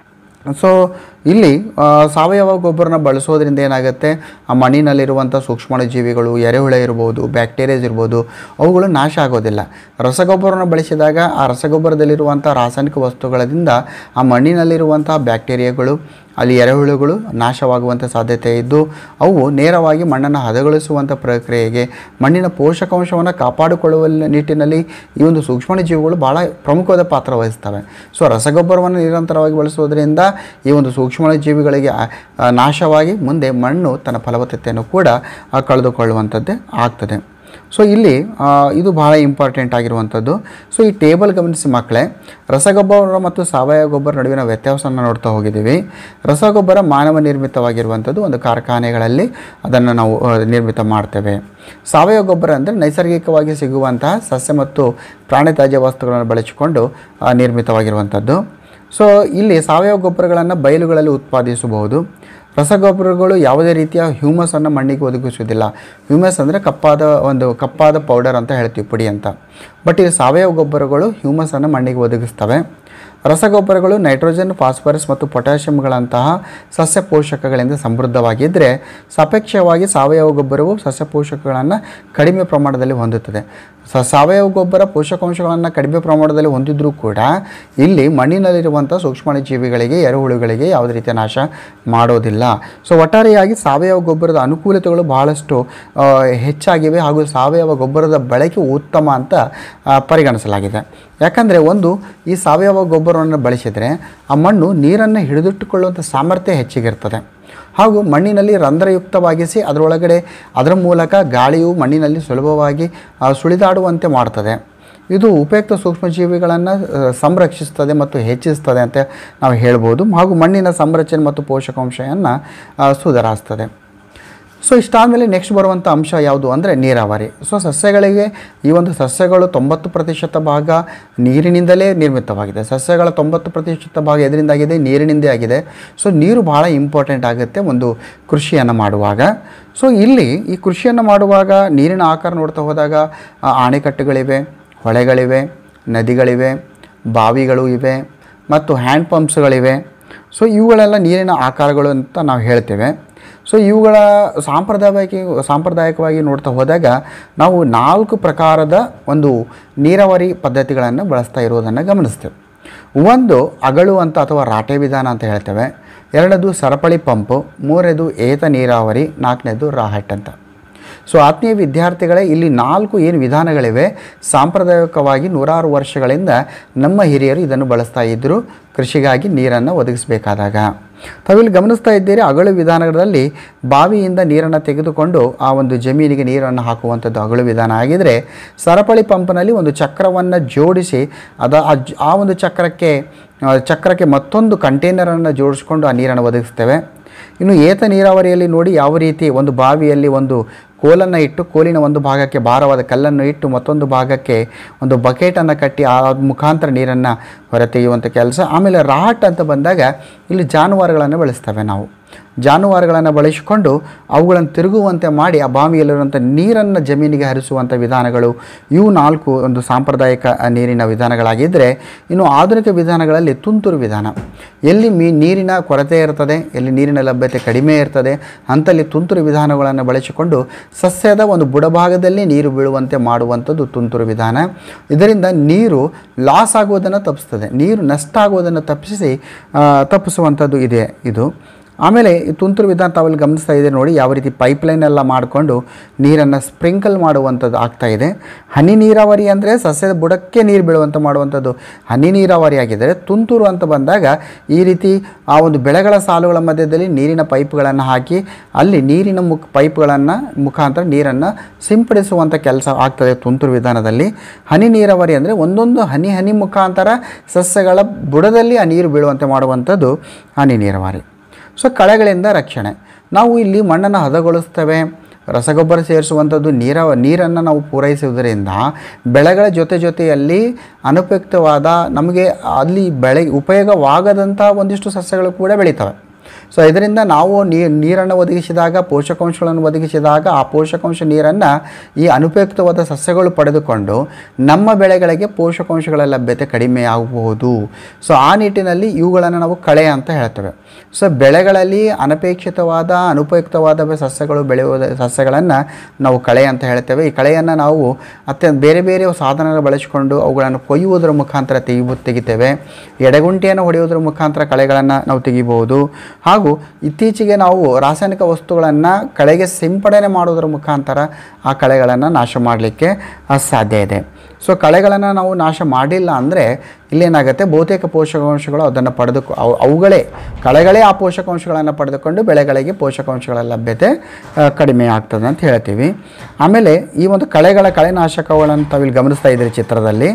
ಸೊ ಇಲ್ಲಿ ಸಾವಯವ ಗೊಬ್ಬರನ ಬಳಸೋದ್ರಿಂದ ಏನಾಗುತ್ತೆ, ಆ ಮಣ್ಣಿನಲ್ಲಿರುವಂಥ ಸೂಕ್ಷ್ಮಾಣುಜೀವಿಗಳು, ಎರೆಹುಳ ಇರ್ಬೋದು, ಬ್ಯಾಕ್ಟೀರಿಯಾಸ್ ಇರ್ಬೋದು, ಅವುಗಳು ನಾಶ ಆಗೋದಿಲ್ಲ. ರಸಗೊಬ್ಬರನ ಬಳಸಿದಾಗ ಆ ರಸಗೊಬ್ಬರದಲ್ಲಿರುವಂಥ ರಾಸಾಯನಿಕ ವಸ್ತುಗಳಿಂದ ಆ ಮಣ್ಣಿನಲ್ಲಿರುವಂಥ ಬ್ಯಾಕ್ಟೀರಿಯಾಗಳು, ಅಲ್ಲಿ ಎರೆಹುಳುಗಳು ನಾಶವಾಗುವಂಥ ಸಾಧ್ಯತೆ ಇದ್ದು ಅವು ನೇರವಾಗಿ ಮಣ್ಣನ್ನು ಹದಗೊಳಿಸುವಂಥ ಪ್ರಕ್ರಿಯೆಗೆ, ಮಣ್ಣಿನ ಪೋಷಕಾಂಶವನ್ನು ಕಾಪಾಡಿಕೊಳ್ಳುವ ನಿಟ್ಟಿನಲ್ಲಿ ಈ ಒಂದು ಸೂಕ್ಷ್ಮಾಣುಜೀವಿಗಳು ಭಾಳ ಪ್ರಮುಖವಾದ ಪಾತ್ರ ವಹಿಸ್ತವೆ. ಸೊ ರಸಗೊಬ್ಬರವನ್ನು ನಿರಂತರವಾಗಿ ಬಳಸೋದ್ರಿಂದ ಈ ಒಂದು ಸೂಕ್ಷ್ಮಾಣುಜೀವಿಗಳಿಗೆ ನಾಶವಾಗಿ ಮುಂದೆ ಮಣ್ಣು ತನ್ನ ಫಲವತ್ತತೆಯನ್ನು ಕೂಡ ಕಳೆದುಕೊಳ್ಳುವಂಥದ್ದೇ ಆಗ್ತದೆ. ಸೊ ಇಲ್ಲಿ ಇದು ಬಹಳ ಇಂಪಾರ್ಟೆಂಟ್ ಆಗಿರುವಂಥದ್ದು. ಸೊ ಈ ಟೇಬಲ್ ಗಮನಿಸಿ ಮಕ್ಕಳೇ, ರಸಗೊಬ್ಬರ ಮತ್ತು ಸಾವಯವ ಗೊಬ್ಬರ ನಡುವಿನ ವ್ಯತ್ಯಾಸವನ್ನು ನೋಡ್ತಾ ಹೋಗಿದ್ದೀವಿ. ರಸಗೊಬ್ಬರ ಮಾನವ ನಿರ್ಮಿತವಾಗಿರುವಂಥದ್ದು, ಒಂದು ಕಾರ್ಖಾನೆಗಳಲ್ಲಿ ಅದನ್ನು ನಾವು ನಿರ್ಮಿತ ಮಾಡ್ತೇವೆ. ಸಾವಯವ ಗೊಬ್ಬರ ಅಂದರೆ ನೈಸರ್ಗಿಕವಾಗಿ ಸಿಗುವಂತಹ ಸಸ್ಯ ಮತ್ತು ಪ್ರಾಣಿ ತ್ಯಾಜ್ಯ ವಸ್ತುಗಳನ್ನು ಬಳಸಿಕೊಂಡು ನಿರ್ಮಿತವಾಗಿರುವಂಥದ್ದು. ಸೊ ಇಲ್ಲಿ ಸಾವಯವ ಗೊಬ್ಬರಗಳನ್ನು ಬಯಲುಗಳಲ್ಲಿ ಉತ್ಪಾದಿಸಬಹುದು. ರಸಗೊಬ್ಬರಗಳು ಯಾವುದೇ ರೀತಿಯ ಹ್ಯೂಮಸನ್ನು ಮಣ್ಣಿಗೆ ಒದಗಿಸುವುದಿಲ್ಲ. ಹ್ಯೂಮಸ್ ಅಂದರೆ ಕಪ್ಪಾದ ಒಂದು ಕಪ್ಪಾದ ಪೌಡರ್ ಅಂತ ಹೇಳ್ತೀವಿ, ಪುಡಿ ಅಂತ. ಬಟ್ ಈ ಸಾವಯವ ಗೊಬ್ಬರಗಳು ಹ್ಯೂಮಸನ್ನು ಮಣ್ಣಿಗೆ ಒದಗಿಸ್ತವೆ. ರಸಗೊಬ್ಬರಗಳು ನೈಟ್ರೋಜನ್, ಫಾಸ್ಫರಸ್ ಮತ್ತು ಪೊಟ್ಯಾಷಿಯಂಗಳಂತಹ ಸಸ್ಯ ಪೋಷಕಗಳಿಂದ ಸಮೃದ್ಧವಾಗಿದ್ದರೆ, ಸಾಪೇಕ್ಷವಾಗಿ ಸಾವಯವ ಗೊಬ್ಬರವು ಸಸ್ಯ ಪೋಷಕಗಳನ್ನು ಕಡಿಮೆ ಪ್ರಮಾಣದಲ್ಲಿ ಹೊಂದುತ್ತದೆ. ಸ ಸಾವಯವ ಗೊಬ್ಬರ ಪೋಷಕಾಂಶಗಳನ್ನು ಕಡಿಮೆ ಪ್ರಮಾಣದಲ್ಲಿ ಹೊಂದಿದ್ರೂ ಕೂಡ ಇಲ್ಲಿ ಮಣ್ಣಿನಲ್ಲಿರುವಂಥ ಸೂಕ್ಷ್ಮಾಣುಜೀವಿಗಳಿಗೆ, ಎರೆಹುಳುಗಳಿಗೆ ಯಾವುದೇ ರೀತಿಯ ನಾಶ ಮಾಡೋದಿಲ್ಲ. ಸೊ ಒಟ್ಟಾರೆಯಾಗಿ ಸಾವಯವ ಗೊಬ್ಬರದ ಅನುಕೂಲತೆಗಳು ಬಹಳಷ್ಟು ಹೆಚ್ಚಾಗಿವೆ ಹಾಗೂ ಸಾವಯವ ಗೊಬ್ಬರದ ಬಳಕೆ ಉತ್ತಮ ಅಂತ ಪರಿಗಣಿಸಲಾಗಿದೆ. ಯಾಕಂದರೆ ಒಂದು, ಈ ಸಾವಯವ ಗೊಬ್ಬರವನ್ನು ಬಳಸಿದರೆ ಆ ಮಣ್ಣು ನೀರನ್ನು ಹಿಡಿದಿಟ್ಟುಕೊಳ್ಳುವಂಥ ಸಾಮರ್ಥ್ಯ ಹೆಚ್ಚಿಗಿರ್ತದೆ ಹಾಗೂ ಮಣ್ಣಿನಲ್ಲಿ ರಂಧ್ರಯುಕ್ತವಾಗಿಸಿ ಅದರೊಳಗಡೆ ಅದರ ಮೂಲಕ ಗಾಳಿಯು ಮಣ್ಣಿನಲ್ಲಿ ಸುಲಭವಾಗಿ ಸುಳಿದಾಡುವಂತೆ ಮಾಡ್ತದೆ. ಇದು ಉಪಯುಕ್ತ ಸೂಕ್ಷ್ಮಜೀವಿಗಳನ್ನು ಸಂರಕ್ಷಿಸ್ತದೆ ಮತ್ತು ಹೆಚ್ಚಿಸ್ತದೆ ಅಂತ ನಾವು ಹೇಳ್ಬೋದು ಹಾಗೂ ಮಣ್ಣಿನ ಸಂರಚನೆ ಮತ್ತು ಪೋಷಕಾಂಶವನ್ನು ಸುಧಾರಿಸ್ತದೆ. ಸೊ ಇಷ್ಟಾದಮೇಲೆ ನೆಕ್ಸ್ಟ್ ಬರುವಂಥ ಅಂಶ ಯಾವುದು ಅಂದರೆ ನೀರಾವರಿ. ಸೊ ಸಸ್ಯಗಳಿಗೆ ಈ ಒಂದು ಸಸ್ಯಗಳು ತೊಂಬತ್ತು ಪ್ರತಿಶತ ಭಾಗ ನೀರಿನಿಂದಲೇ ನಿರ್ಮಿತವಾಗಿದೆ. ಸಸ್ಯಗಳ ತೊಂಬತ್ತು ಪ್ರತಿಶತ ಭಾಗ ಎದರಿಂದಾಗಿದೆ? ನೀರಿನಿಂದೇ ಆಗಿದೆ. ಸೊ ನೀರು ಬಹಳ ಇಂಪಾರ್ಟೆಂಟ್ ಆಗುತ್ತೆ ಒಂದು ಕೃಷಿಯನ್ನು ಮಾಡುವಾಗ. ಸೊ ಇಲ್ಲಿ ಈ ಕೃಷಿಯನ್ನು ಮಾಡುವಾಗ ನೀರಿನ ಆಕಾರ ನೋಡ್ತಾ ಹೋದಾಗ ಆಣೆಕಟ್ಟುಗಳಿವೆ, ಹೊಳೆಗಳಿವೆ, ನದಿಗಳಿವೆ, ಬಾವಿಗಳು ಇವೆ ಮತ್ತು ಹ್ಯಾಂಡ್ ಪಂಪ್ಸ್ಗಳಿವೆ. ಸೊ ಇವುಗಳೆಲ್ಲ ನೀರಿನ ಆಕಾರಗಳು ಅಂತ ನಾವು ಹೇಳ್ತೇವೆ. ಸೊ ಇವುಗಳ ಸಾಂಪ್ರದಾಯಿಕ ಸಾಂಪ್ರದಾಯಿಕವಾಗಿ ನೋಡ್ತಾ ಹೋದಾಗ ನಾವು ನಾಲ್ಕು ಪ್ರಕಾರದ ಒಂದು ನೀರಾವರಿ ಪದ್ಧತಿಗಳನ್ನು ಬಳಸ್ತಾ ಇರೋದನ್ನು ಗಮನಿಸ್ತೇವೆ. ಒಂದು ಅಗಳು ಅಂತ ಅಥವಾ ರಾಟೆ ವಿಧಾನ ಅಂತ ಹೇಳ್ತೇವೆ. ಎರಡನೇದು ಸರಪಳಿ ಪಂಪು, ಮೂರನೇದು ಏತ ನೀರಾವರಿ, ನಾಲ್ಕನೇದು ರಾಹಟ್ ಅಂತ. ಸೊ ಆತ್ಮೀಯ ವಿದ್ಯಾರ್ಥಿಗಳೇ, ಇಲ್ಲಿ ನಾಲ್ಕು ಏನು ವಿಧಾನಗಳಿವೆ, ಸಾಂಪ್ರದಾಯಿಕವಾಗಿ ನೂರಾರು ವರ್ಷಗಳಿಂದ ನಮ್ಮ ಹಿರಿಯರು ಇದನ್ನು ಬಳಸ್ತಾ ಇದ್ದರು ಕೃಷಿಗಾಗಿ ನೀರನ್ನು ಒದಗಿಸಬೇಕಾದಾಗ. ತಾವಿಲ್ಲಿ ಗಮನಿಸ್ತಾ ಇದ್ದೀರಿ, ಅಗಳು ವಿಧಾನಗಳಲ್ಲಿ ಬಾವಿಯಿಂದ ನೀರನ್ನು ತೆಗೆದುಕೊಂಡು ಆ ಒಂದು ಜಮೀನಿಗೆ ನೀರನ್ನು ಹಾಕುವಂಥದ್ದು ಅಗಳು ವಿಧಾನ ಆಗಿದ್ದರೆ, ಸರಪಳಿ ಪಂಪ್ನಲ್ಲಿ ಒಂದು ಚಕ್ರವನ್ನು ಜೋಡಿಸಿ ಅದ ಆ ಒಂದು ಚಕ್ರಕ್ಕೆ ಚಕ್ರಕ್ಕೆ ಮತ್ತೊಂದು ಕಂಟೈನರನ್ನು ಜೋಡಿಸ್ಕೊಂಡು ಆ ನೀರನ್ನು ಒದಗಿಸ್ತೇವೆ. ಇನ್ನು ಏತ ನೀರಾವರಿಯಲ್ಲಿ ನೋಡಿ ಯಾವ ರೀತಿ ಒಂದು ಬಾವಿಯಲ್ಲಿ ಒಂದು ಕೋಲನ್ನು ಇಟ್ಟು ಕೋಲಿನ ಒಂದು ಭಾಗಕ್ಕೆ ಭಾರವಾದ ಕಲ್ಲನ್ನು ಇಟ್ಟು ಮತ್ತೊಂದು ಭಾಗಕ್ಕೆ ಒಂದು ಬಕೆಟನ್ನು ಕಟ್ಟಿ ಆ ಮುಖಾಂತರ ನೀರನ್ನು ಹೊರತೆಗೆಯುವಂಥ ಕೆಲಸ. ಆಮೇಲೆ ರಾಹಟ್ ಅಂತ ಬಂದಾಗ ಇಲ್ಲಿ ಜಾನುವಾರುಗಳನ್ನು ಬಳಸ್ತೇವೆ ನಾವು. ಜಾನುವಾರುಗಳನ್ನು ಬಳಸಿಕೊಂಡು ಅವುಗಳನ್ನು ತಿರುಗುವಂತೆ ಮಾಡಿ ಆ ಬಾವಿಯಲ್ಲಿರುವಂಥ ನೀರನ್ನು ಜಮೀನಿಗೆ ಹರಿಸುವಂಥ ವಿಧಾನಗಳು, ಇವು ನಾಲ್ಕು ಒಂದು ಸಾಂಪ್ರದಾಯಿಕ ನೀರಿನ ವಿಧಾನಗಳಾಗಿದ್ದರೆ, ಇನ್ನು ಆಧುನಿಕ ವಿಧಾನಗಳಲ್ಲಿ ತುಂತುರು ವಿಧಾನ. ಎಲ್ಲಿ ಮೀ ನೀರಿನ ಕೊರತೆ ಇರ್ತದೆ, ಎಲ್ಲಿ ನೀರಿನ ಲಭ್ಯತೆ ಕಡಿಮೆ ಇರ್ತದೆ ಅಂಥಲ್ಲಿ ತುಂತುರು ವಿಧಾನಗಳನ್ನು ಬಳಸಿಕೊಂಡು ಸಸ್ಯದ ಒಂದು ಬುಡಭಾಗದಲ್ಲಿ ನೀರು ಬೀಳುವಂತೆ ಮಾಡುವಂಥದ್ದು ತುಂತುರು ವಿಧಾನ. ಇದರಿಂದ ನೀರು ಲಾಸ್ ಆಗುವುದನ್ನು ತಪ್ಪಿಸ್ತದೆ, ನೀರು ನಷ್ಟ ಆಗುವುದನ್ನು ತಪ್ಪಿಸಿ ತಪ್ಪಿಸುವಂಥದ್ದು ಇದೆ ಇದು. ಆಮೇಲೆ ಈ ತುಂತುರು ವಿಧಾನ ತಾವಲ್ಲಿ ಗಮನಿಸ್ತಾ ಇದೆ ನೋಡಿ, ಯಾವ ರೀತಿ ಪೈಪ್ಲೈನ್ ಎಲ್ಲ ಮಾಡಿಕೊಂಡು ನೀರನ್ನು ಸ್ಪ್ರಿಂಕಲ್ ಮಾಡುವಂಥದ್ದು ಆಗ್ತಾಯಿದೆ. ಹನಿ ನೀರಾವರಿ ಅಂದರೆ ಸಸ್ಯದ ಬುಡಕ್ಕೆ ನೀರು ಬೀಳುವಂಥ ಮಾಡುವಂಥದ್ದು ಹನಿ ನೀರಾವರಿ ಆಗಿದ್ದರೆ, ತುಂತುರು ಅಂತ ಬಂದಾಗ ಈ ರೀತಿ ಆ ಒಂದು ಬೆಳೆಗಳ ಸಾಲುಗಳ ಮಧ್ಯದಲ್ಲಿ ನೀರಿನ ಪೈಪ್ಗಳನ್ನು ಹಾಕಿ ಅಲ್ಲಿ ನೀರಿನ ಮುಖ ಪೈಪ್ಗಳನ್ನು ಮುಖಾಂತರ ನೀರನ್ನು ಸಿಂಪಡಿಸುವಂಥ ಕೆಲಸ ಆಗ್ತದೆ ತುಂತುರು ವಿಧಾನದಲ್ಲಿ. ಹನಿ ನೀರಾವರಿ ಅಂದರೆ ಒಂದೊಂದು ಹನಿ ಹನಿ ಮುಖಾಂತರ ಸಸ್ಯಗಳ ಬುಡದಲ್ಲಿ ಆ ನೀರು ಬೀಳುವಂತೆ ಮಾಡುವಂಥದ್ದು ಹನಿ ನೀರಾವರಿ. ಸೊ ಕಳೆಗಳಿಂದ ರಕ್ಷಣೆ, ನಾವು ಇಲ್ಲಿ ಮಣ್ಣನ್ನು ಹದಗೊಳಿಸ್ತೇವೆ, ರಸಗೊಬ್ಬರ ಸೇರಿಸುವಂಥದ್ದು, ನೀರ ನೀರನ್ನು ನಾವು ಪೂರೈಸುವುದರಿಂದ ಬೆಳೆಗಳ ಜೊತೆ ಜೊತೆಯಲ್ಲಿ ಅನುಪಯುಕ್ತವಾದ ನಮಗೆ ಅಲ್ಲಿ ಬೆಳೆ ಉಪಯೋಗವಾಗದಂಥ ಒಂದಿಷ್ಟು ಸಸ್ಯಗಳು ಕೂಡ ಬೆಳೀತವೆ. ಸೊ ಇದರಿಂದ ನಾವು ನೀರನ್ನು ಒದಗಿಸಿದಾಗ, ಪೋಷಕಾಂಶಗಳನ್ನು ಒದಗಿಸಿದಾಗ ಆ ಪೋಷಕಾಂಶ ನೀರನ್ನು ಈ ಅನುಪಯುಕ್ತವಾದ ಸಸ್ಯಗಳು ಪಡೆದುಕೊಂಡು ನಮ್ಮ ಬೆಳೆಗಳಿಗೆ ಪೋಷಕಾಂಶಗಳ ಲಭ್ಯತೆ ಕಡಿಮೆ ಆಗಬಹುದು. ಸೊ ಆ ನಿಟ್ಟಿನಲ್ಲಿ ಇವುಗಳನ್ನು ನಾವು ಕಳೆ ಅಂತ ಹೇಳ್ತೇವೆ. ಸೊ ಬೆಳೆಗಳಲ್ಲಿ ಅನಪೇಕ್ಷಿತವಾದ ಅನುಪಯುಕ್ತವಾದ ಸಸ್ಯಗಳು ಬೆಳೆಯುವ ಸಸ್ಯಗಳನ್ನು ನಾವು ಕಳೆ ಅಂತ ಹೇಳ್ತೇವೆ. ಈ ಕಳೆಯನ್ನು ನಾವು ಅತ್ಯಂತ ಬೇರೆ ಬೇರೆ ಸಾಧನಗಳು ಬಳಸಿಕೊಂಡು ಅವುಗಳನ್ನು ಕೊಯ್ಯುವುದರ ಮುಖಾಂತರ ತೆಗಿ ತೆಗಿತೇವೆ. ಎಡೆಗುಂಟೆಯನ್ನು ಹೊಡೆಯುವುದರ ಮುಖಾಂತರ ಕಳೆಗಳನ್ನು ನಾವು ತೆಗಿಬಹುದು. ಹಾಗೂ ಇತ್ತೀಚೆಗೆ ನಾವು ರಾಸಾಯನಿಕ ವಸ್ತುಗಳನ್ನು ಕಳೆಗೆ ಸಿಂಪಡಣೆ ಮಾಡುವುದರ ಮುಖಾಂತರ ಆ ಕಳೆಗಳನ್ನು ನಾಶ ಮಾಡಲಿಕ್ಕೆ ಸಾಧ್ಯ ಇದೆ. ಸೊ ಕಳೆಗಳನ್ನು ನಾವು ನಾಶ ಮಾಡಿಲ್ಲ ಅಂದರೆ ಇಲ್ಲೇನಾಗುತ್ತೆ, ಬಹುತೇಕ ಪೋಷಕಾಂಶಗಳು ಅದನ್ನು ಪಡೆದು ಅವು ಅವುಗಳೇ ಕಳೆಗಳೇ ಆ ಪೋಷಕಾಂಶಗಳನ್ನು ಪಡೆದುಕೊಂಡು ಬೆಳೆಗಳಿಗೆ ಪೋಷಕಾಂಶಗಳ ಲಭ್ಯತೆ ಕಡಿಮೆ ಆಗ್ತದೆ ಅಂತ ಹೇಳ್ತೀವಿ. ಆಮೇಲೆ ಈ ಒಂದು ಕಳೆಗಳ ಕಳೆನಾಶಕಗಳನ್ನು ತಾವಿಲ್ಲಿ ಗಮನಿಸ್ತಾ ಇದ್ದೀರಿ ಚಿತ್ರದಲ್ಲಿ.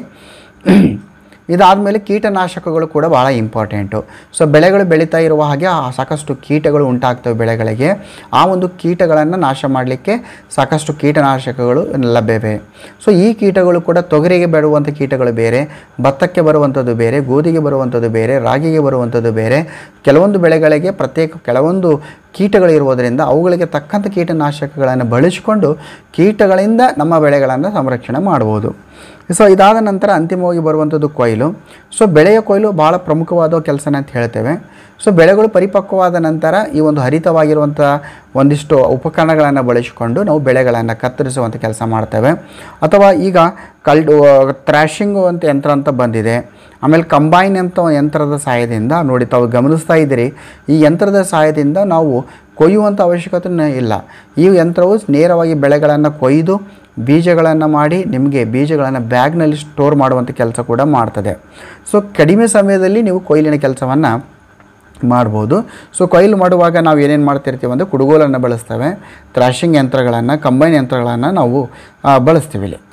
ಇದಾದಮೇಲೆ ಕೀಟನಾಶಕಗಳು ಕೂಡ ಭಾಳ ಇಂಪಾರ್ಟೆಂಟು. ಸೊ ಬೆಳೆಗಳು ಬೆಳೀತಾ ಇರುವ ಹಾಗೆ ಸಾಕಷ್ಟು ಕೀಟಗಳು ಉಂಟಾಗ್ತವೆ ಬೆಳೆಗಳಿಗೆ. ಆ ಒಂದು ಕೀಟಗಳನ್ನು ನಾಶ ಮಾಡಲಿಕ್ಕೆ ಸಾಕಷ್ಟು ಕೀಟನಾಶಕಗಳು ಲಭ್ಯವೆ. ಸೊ ಈ ಕೀಟಗಳು ಕೂಡ ತೊಗರಿಗೆ ಬರುವಂಥ ಕೀಟಗಳು ಬೇರೆ, ಭತ್ತಕ್ಕೆ ಬರುವಂಥದ್ದು ಬೇರೆ, ಗೋಧಿಗೆ ಬರುವಂಥದ್ದು ಬೇರೆ, ರಾಗಿಗೆ ಬರುವಂಥದ್ದು ಬೇರೆ. ಕೆಲವೊಂದು ಬೆಳೆಗಳಿಗೆ ಪ್ರತ್ಯೇಕ ಕೆಲವೊಂದು ಕೀಟಗಳಿರುವುದರಿಂದ ಅವುಗಳಿಗೆ ತಕ್ಕಂಥ ಕೀಟನಾಶಕಗಳನ್ನು ಬಳಸಿಕೊಂಡು ಕೀಟಗಳಿಂದ ನಮ್ಮ ಬೆಳೆಗಳನ್ನು ಸಂರಕ್ಷಣೆ ಮಾಡ್ಬೋದು. ಸೊ ಇದಾದ ನಂತರ ಅಂತಿಮವಾಗಿ ಬರುವಂಥದ್ದು ಕೊಯ್ಲು. ಸೊ ಬೆಳೆಯ ಕೊಯ್ಲು ಭಾಳ ಪ್ರಮುಖವಾದ ಕೆಲಸನ ಅಂತ ಹೇಳ್ತೇವೆ. ಸೊ ಬೆಳೆಗಳು ಪರಿಪಕ್ವವಾದ ನಂತರ ಈ ಒಂದು ಹರಿತವಾಗಿರುವಂಥ ಒಂದಿಷ್ಟು ಉಪಕರಣಗಳನ್ನು ಬಳಸಿಕೊಂಡು ನಾವು ಬೆಳೆಗಳನ್ನು ಕತ್ತರಿಸುವಂಥ ಕೆಲಸ ಮಾಡ್ತೇವೆ. ಅಥವಾ ಈಗ ಕಲ್ಡ್ ಥ್ರ್ಯಾಶಿಂಗು ಅಂತ ಯಂತ್ರ ಅಂತ ಬಂದಿದೆ. ಆಮೇಲೆ ಕಂಬೈನ್ ಅಂತ ಯಂತ್ರದ ಸಹಾಯದಿಂದ ನೋಡಿ ತಾವು ಗಮನಿಸ್ತಾ ಇದ್ದೀರಿ, ಈ ಯಂತ್ರದ ಸಹಾಯದಿಂದ ನಾವು ಕೊಯ್ಯುವಂಥ ಅವಶ್ಯಕತೆ ಇಲ್ಲ. ಈ ಯಂತ್ರವು ನೇರವಾಗಿ ಬೆಳೆಗಳನ್ನು ಕೊಯ್ದು ಬೀಜಗಳನ್ನು ಮಾಡಿ ನಿಮಗೆ ಬೀಜಗಳನ್ನು ಬ್ಯಾಗ್ನಲ್ಲಿ ಸ್ಟೋರ್ ಮಾಡುವಂಥ ಕೆಲಸ ಕೂಡ ಮಾಡ್ತದೆ. ಸೊ ಕಡಿಮೆ ಸಮಯದಲ್ಲಿ ನೀವು ಕೊಯ್ಲಿನ ಕೆಲಸವನ್ನು ಮಾಡ್ಬೋದು. ಸೊ ಕೊಯ್ಲು ಮಾಡುವಾಗ ನಾವು ಏನೇನು ಮಾಡ್ತಿರ್ತೀವಿ ಅಂದರೆ ಕುಡುಗೋಲನ್ನು ಬಳಸ್ತೇವೆ, ಥ್ರ್ಯಾಶಿಂಗ್ ಯಂತ್ರಗಳನ್ನು, ಕಂಬೈನ್ ಯಂತ್ರಗಳನ್ನು ನಾವು ಬಳಸ್ತೀವಿ ಇಲ್ಲಿ.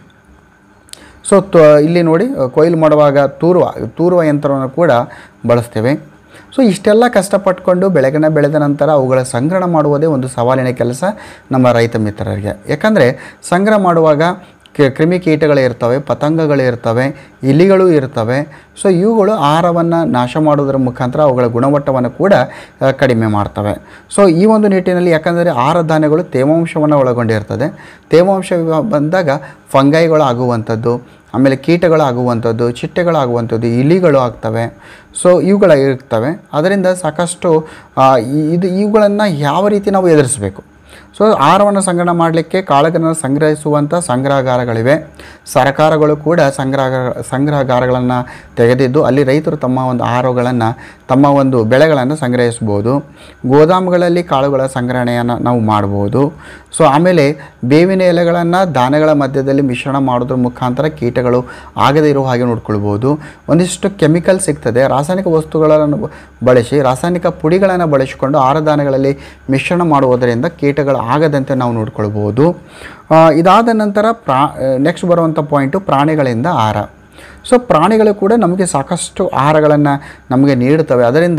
ಸೊ ಇಲ್ಲಿ ನೋಡಿ ಕೊಯ್ಲು ಮಾಡುವಾಗ ತೂರುವ ತೂರುವ ಯಂತ್ರವನ್ನು ಕೂಡ ಬಳಸ್ತೇವೆ. ಸೊ ಇಷ್ಟೆಲ್ಲ ಕಷ್ಟಪಟ್ಟುಕೊಂಡು ಬೆಳೆಗಳನ್ನ ಬೆಳೆದ ನಂತರ ಅವುಗಳ ಸಂಗ್ರಹಣ ಮಾಡುವುದೇ ಒಂದು ಸವಾಲಿನ ಕೆಲಸ ನಮ್ಮ ರೈತ ಮಿತ್ರರಿಗೆ. ಯಾಕಂದರೆ ಸಂಗ್ರಹ ಮಾಡುವಾಗ ಕ್ರಿಮಿಕೀಟಗಳು ಇರ್ತವೆ, ಪತಂಗಗಳು ಇರ್ತವೆ, ಇಲಿಗಳು ಇರ್ತವೆ. ಸೊ ಇವುಗಳು ಆಹಾರವನ್ನು ನಾಶ ಮಾಡೋದರ ಮುಖಾಂತರ ಅವುಗಳ ಗುಣಮಟ್ಟವನ್ನು ಕೂಡ ಕಡಿಮೆ ಮಾಡ್ತವೆ. ಸೊ ಈ ಒಂದು ನಿಟ್ಟಿನಲ್ಲಿ ಯಾಕಂದರೆ ಆಹಾರ ಧಾನ್ಯಗಳು ತೇವಾಂಶವನ್ನು ಒಳಗೊಂಡಿರ್ತದೆ. ತೇವಾಂಶ ಬಂದಾಗ ಫಂಗೈಗಳು ಆಗುವಂಥದ್ದು, ಆಮೇಲೆ ಕೀಟಗಳು ಆಗುವಂಥದ್ದು, ಚಿಟ್ಟೆಗಳಾಗುವಂಥದ್ದು, ಇಲಿಗಳು ಆಗ್ತವೆ. ಸೊ ಇವುಗಳ ಇರ್ತವೆ. ಅದರಿಂದ ಸಾಕಷ್ಟು ಇದು ಇವುಗಳನ್ನು ಯಾವ ರೀತಿ ನಾವು ಎದುರಿಸಬೇಕು. ಸೊ ಆಹಾರವನ್ನು ಸಂಗ್ರಹಣ ಮಾಡಲಿಕ್ಕೆ ಕಾಳುಗಳನ್ನು ಸಂಗ್ರಹಿಸುವಂಥ ಸಂಗ್ರಹಗಾರಗಳಿವೆ. ಸರ್ಕಾರಗಳು ಕೂಡ ಸಂಗ್ರಹ ಸಂಗ್ರಹಗಾರಗಳನ್ನು ತೆಗೆದಿದ್ದು ಅಲ್ಲಿ ರೈತರು ತಮ್ಮ ಒಂದು ಆಹಾರಗಳನ್ನು ತಮ್ಮ ಒಂದು ಬೆಳೆಗಳನ್ನು ಸಂಗ್ರಹಿಸ್ಬೋದು. ಗೋದಾಮುಗಳಲ್ಲಿ ಕಾಳುಗಳ ಸಂಗ್ರಹಣೆಯನ್ನು ನಾವು ಮಾಡ್ಬೋದು. ಸೊ ಆಮೇಲೆ ಬೇವಿನ ಎಲೆಗಳನ್ನು ಧಾನ್ಯಗಳ ಮಧ್ಯದಲ್ಲಿ ಮಿಶ್ರಣ ಮಾಡೋದ್ರ ಮುಖಾಂತರ ಕೀಟಗಳು ಆಗದೇ ಇರೋ ಹಾಗೆ ನೋಡ್ಕೊಳ್ಬೋದು. ಒಂದಿಷ್ಟು ಕೆಮಿಕಲ್ ಸಿಗ್ತದೆ, ರಾಸಾಯನಿಕ ವಸ್ತುಗಳನ್ನು ಬಳಸಿ ರಾಸಾಯನಿಕ ಪುಡಿಗಳನ್ನು ಬಳಸಿಕೊಂಡು ಆಹಾರ ಧಾನ್ಯಗಳಲ್ಲಿ ಮಿಶ್ರಣ ಮಾಡುವುದರಿಂದ ಕೀಟಗಳು ಆಗದಂತೆ ನಾವು ನೋಡ್ಕೊಳ್ಬೋದು. ಇದಾದ ನಂತರ ಪ್ರಾ ನೆಕ್ಸ್ಟ್ ಬರುವಂಥ ಪಾಯಿಂಟು ಪ್ರಾಣಿಗಳಿಂದ ಆಹಾರ. ಸೊ ಪ್ರಾಣಿಗಳು ಕೂಡ ನಮಗೆ ಸಾಕಷ್ಟು ಆಹಾರಗಳನ್ನು ನಮಗೆ ನೀಡುತ್ತವೆ. ಅದರಿಂದ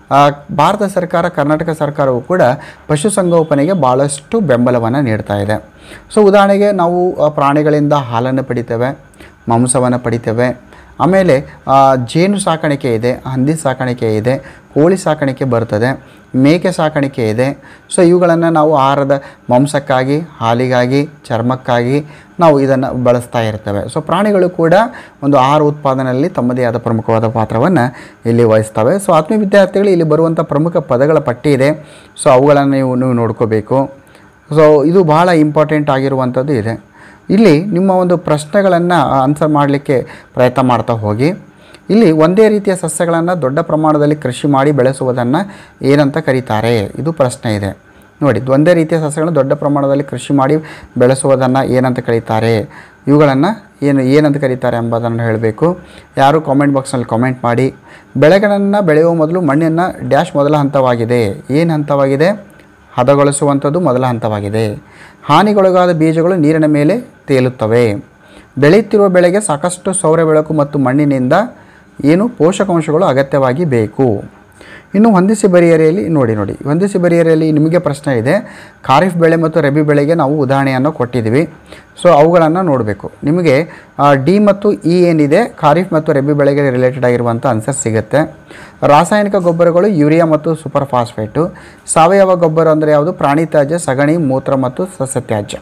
ಭಾರತ ಸರ್ಕಾರ, ಕರ್ನಾಟಕ ಸರ್ಕಾರವು ಕೂಡ ಪಶುಸಂಗೋಪನೆಗೆ ಭಾಳಷ್ಟು ಬೆಂಬಲವನ್ನು ನೀಡ್ತಾ ಇದೆ. ಸೊ ಉದಾಹರಣೆಗೆ ನಾವು ಪ್ರಾಣಿಗಳಿಂದ ಹಾಲನ್ನು ಪಡಿತೇವೆ, ಮಾಂಸವನ್ನು ಪಡಿತೇವೆ. ಆಮೇಲೆ ಜೇನು ಸಾಕಾಣಿಕೆ ಇದೆ, ಹಂದಿ ಸಾಕಾಣಿಕೆ ಇದೆ, ಕೋಳಿ ಸಾಕಾಣಿಕೆ ಬರ್ತದೆ, ಮೇಕೆ ಸಾಕಾಣಿಕೆ ಇದೆ. ಸೊ ಇವುಗಳನ್ನು ನಾವು ಆಹಾರದ ಮಾಂಸಕ್ಕಾಗಿ, ಹಾಲಿಗಾಗಿ, ಚರ್ಮಕ್ಕಾಗಿ ನಾವು ಇದನ್ನು ಬಳಸ್ತಾ ಇರ್ತೇವೆ. ಸೊ ಪ್ರಾಣಿಗಳು ಕೂಡ ಒಂದು ಆಹಾರ ಉತ್ಪಾದನೆಯಲ್ಲಿ ತಮ್ಮದೇ ಆದ ಪ್ರಮುಖವಾದ ಪಾತ್ರವನ್ನು ಇಲ್ಲಿ ವಹಿಸ್ತವೆ. ಸೊ ಆತ್ಮೀಯ ವಿದ್ಯಾರ್ಥಿಗಳು, ಇಲ್ಲಿ ಬರುವಂಥ ಪ್ರಮುಖ ಪದಗಳ ಪಟ್ಟಿ ಇದೆ. ಸೊ ಅವುಗಳನ್ನು ನೀವು ನೀವು ನೋಡ್ಕೋಬೇಕು. ಸೊ ಇದು ಬಹಳ ಇಂಪಾರ್ಟೆಂಟ್ ಆಗಿರುವಂಥದ್ದು ಇದೆ. ಇಲ್ಲಿ ನಿಮ್ಮ ಒಂದು ಪ್ರಶ್ನೆಗಳನ್ನು ಆನ್ಸರ್ ಮಾಡಲಿಕ್ಕೆ ಪ್ರಯತ್ನ ಮಾಡ್ತಾ ಹೋಗಿ. ಇಲ್ಲಿ ಒಂದೇ ರೀತಿಯ ಸಸ್ಯಗಳನ್ನು ದೊಡ್ಡ ಪ್ರಮಾಣದಲ್ಲಿ ಕೃಷಿ ಮಾಡಿ ಬೆಳೆಸುವುದನ್ನು ಏನಂತ ಕರೀತಾರೆ? ಇದು ಪ್ರಶ್ನೆ ಇದೆ ನೋಡಿ. ಒಂದೇ ರೀತಿಯ ಸಸ್ಯಗಳನ್ನು ದೊಡ್ಡ ಪ್ರಮಾಣದಲ್ಲಿ ಕೃಷಿ ಮಾಡಿ ಬೆಳೆಸುವುದನ್ನು ಏನಂತ ಕರೀತಾರೆ? ಇವುಗಳನ್ನು ಏನು ಏನಂತ ಕರೀತಾರೆ ಎಂಬುದನ್ನು ಹೇಳಬೇಕು. ಯಾರು ಕಾಮೆಂಟ್ ಬಾಕ್ಸ್ನಲ್ಲಿ ಕಾಮೆಂಟ್ ಮಾಡಿ. ಬೆಳೆಗಳನ್ನು ಬೆಳೆಯುವ ಮೊದಲು ಮಣ್ಣನ್ನು ಡ್ಯಾಶ್ ಮೊದಲ ಹಂತವಾಗಿದೆ. ಏನು ಹಂತವಾಗಿದೆ? ಹದಗೊಳಿಸುವಂಥದ್ದು ಮೊದಲ ಹಂತವಾಗಿದೆ. ಹಾನಿಗೊಳಗಾದ ಬೀಜಗಳು ನೀರಿನ ಮೇಲೆ ತೇಲುತ್ತವೆ. ಬೆಳೆಯುತ್ತಿರುವ ಬೆಳೆಗೆ ಸಾಕಷ್ಟು ಸೌರ ಬೆಳಕು ಮತ್ತು ಮಣ್ಣಿನಿಂದ ಏನು ಪೋಷಕಾಂಶಗಳು ಅಗತ್ಯವಾಗಿ ಬೇಕು. ಇನ್ನು ಹೊಂದಿಸಿ ಬರಿಯರೆಯಲ್ಲಿ ನೋಡಿ ನೋಡಿ ಹೊಂದಿಸಿ ಬರಿಯರೆಯಲ್ಲಿ ನಿಮಗೆ ಪ್ರಶ್ನೆ ಇದೆ. ಖಾರಿಫ್ ಬೆಳೆ ಮತ್ತು ರಬಿ ಬೆಳೆಗೆ ನಾವು ಉದಾಹರಣೆಯನ್ನು ಕೊಟ್ಟಿದ್ದೀವಿ. ಸೊ ಅವುಗಳನ್ನು ನೋಡಬೇಕು. ನಿಮಗೆ ಡಿ ಮತ್ತು ಇ ಏನಿದೆ ಖಾರಿಫ್ ಮತ್ತು ರಬಿ ಬೆಳೆಗೆ ರಿಲೇಟೆಡ್ ಆಗಿರುವಂಥ ಆನ್ಸರ್ ಸಿಗುತ್ತೆ. ರಾಸಾಯನಿಕ ಗೊಬ್ಬರಗಳು ಯೂರಿಯಾ ಮತ್ತು ಸೂಪರ್ ಫಾಸ್ಫೇಟು. ಸಾವಯವ ಗೊಬ್ಬರ ಅಂದರೆ ಯಾವುದು? ಪ್ರಾಣಿ ತ್ಯಾಜ್ಯ, ಸಗಣಿ, ಮೂತ್ರ ಮತ್ತು ಸಸ್ಯ ತ್ಯಾಜ್ಯ.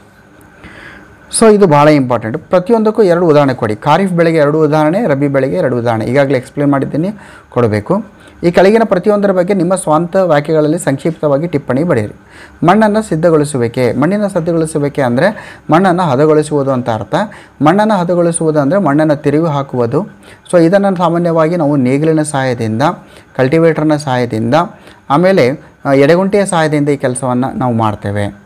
ಸೊ ಇದು ಭಾಳ ಇಂಪಾರ್ಟೆಂಟ್. ಪ್ರತಿಯೊಂದಕ್ಕೂ ಎರಡು ಉದಾಹರಣೆ ಕೊಡಿ. ಖಾರಿಫ್ ಬೆಳೆಗೆ ಎರಡು ಉದಾಹರಣೆ, ರಬಿ ಬೆಳೆಗೆ ಎರಡು ಉದಾಹರಣೆ. ಈಗಾಗಲೇ ಎಕ್ಸ್ಪ್ಲೇನ್ ಮಾಡಿದ್ದೀನಿ, ಕೊಡಬೇಕು. ಈ ಕೆಳಗಿನ ಪ್ರತಿಯೊಂದರ ಬಗ್ಗೆ ನಿಮ್ಮ ಸ್ವಂತ ವಾಕ್ಯಗಳಲ್ಲಿ ಸಂಕ್ಷಿಪ್ತವಾಗಿ ಟಿಪ್ಪಣಿ ಬರೆಯಿರಿ. ಮಣ್ಣನ್ನು ಸಿದ್ಧಗೊಳಿಸುವಿಕೆ. ಮಣ್ಣಿನ ಸಿದ್ಧಗೊಳಿಸುವಿಕೆ ಅಂದರೆ ಮಣ್ಣನ್ನು ಹದಗೊಳಿಸುವುದು ಅಂತ ಅರ್ಥ. ಮಣ್ಣನ್ನು ಹದಗೊಳಿಸುವುದು ಅಂದರೆ ಮಣ್ಣನ್ನು ತಿರುವಿ ಹಾಕುವುದು. ಸೊ ಇದನ್ನು ಸಾಮಾನ್ಯವಾಗಿ ನಾವು ನೇಗಿಲಿನ ಸಹಾಯದಿಂದ, ಕಲ್ಟಿವೇಟರ್ನ ಸಹಾಯದಿಂದ, ಆಮೇಲೆ ಎಡೆಗುಂಟೆಯ ಸಹಾಯದಿಂದ ಈ ಕೆಲಸವನ್ನು ನಾವು ಮಾಡ್ತೇವೆ.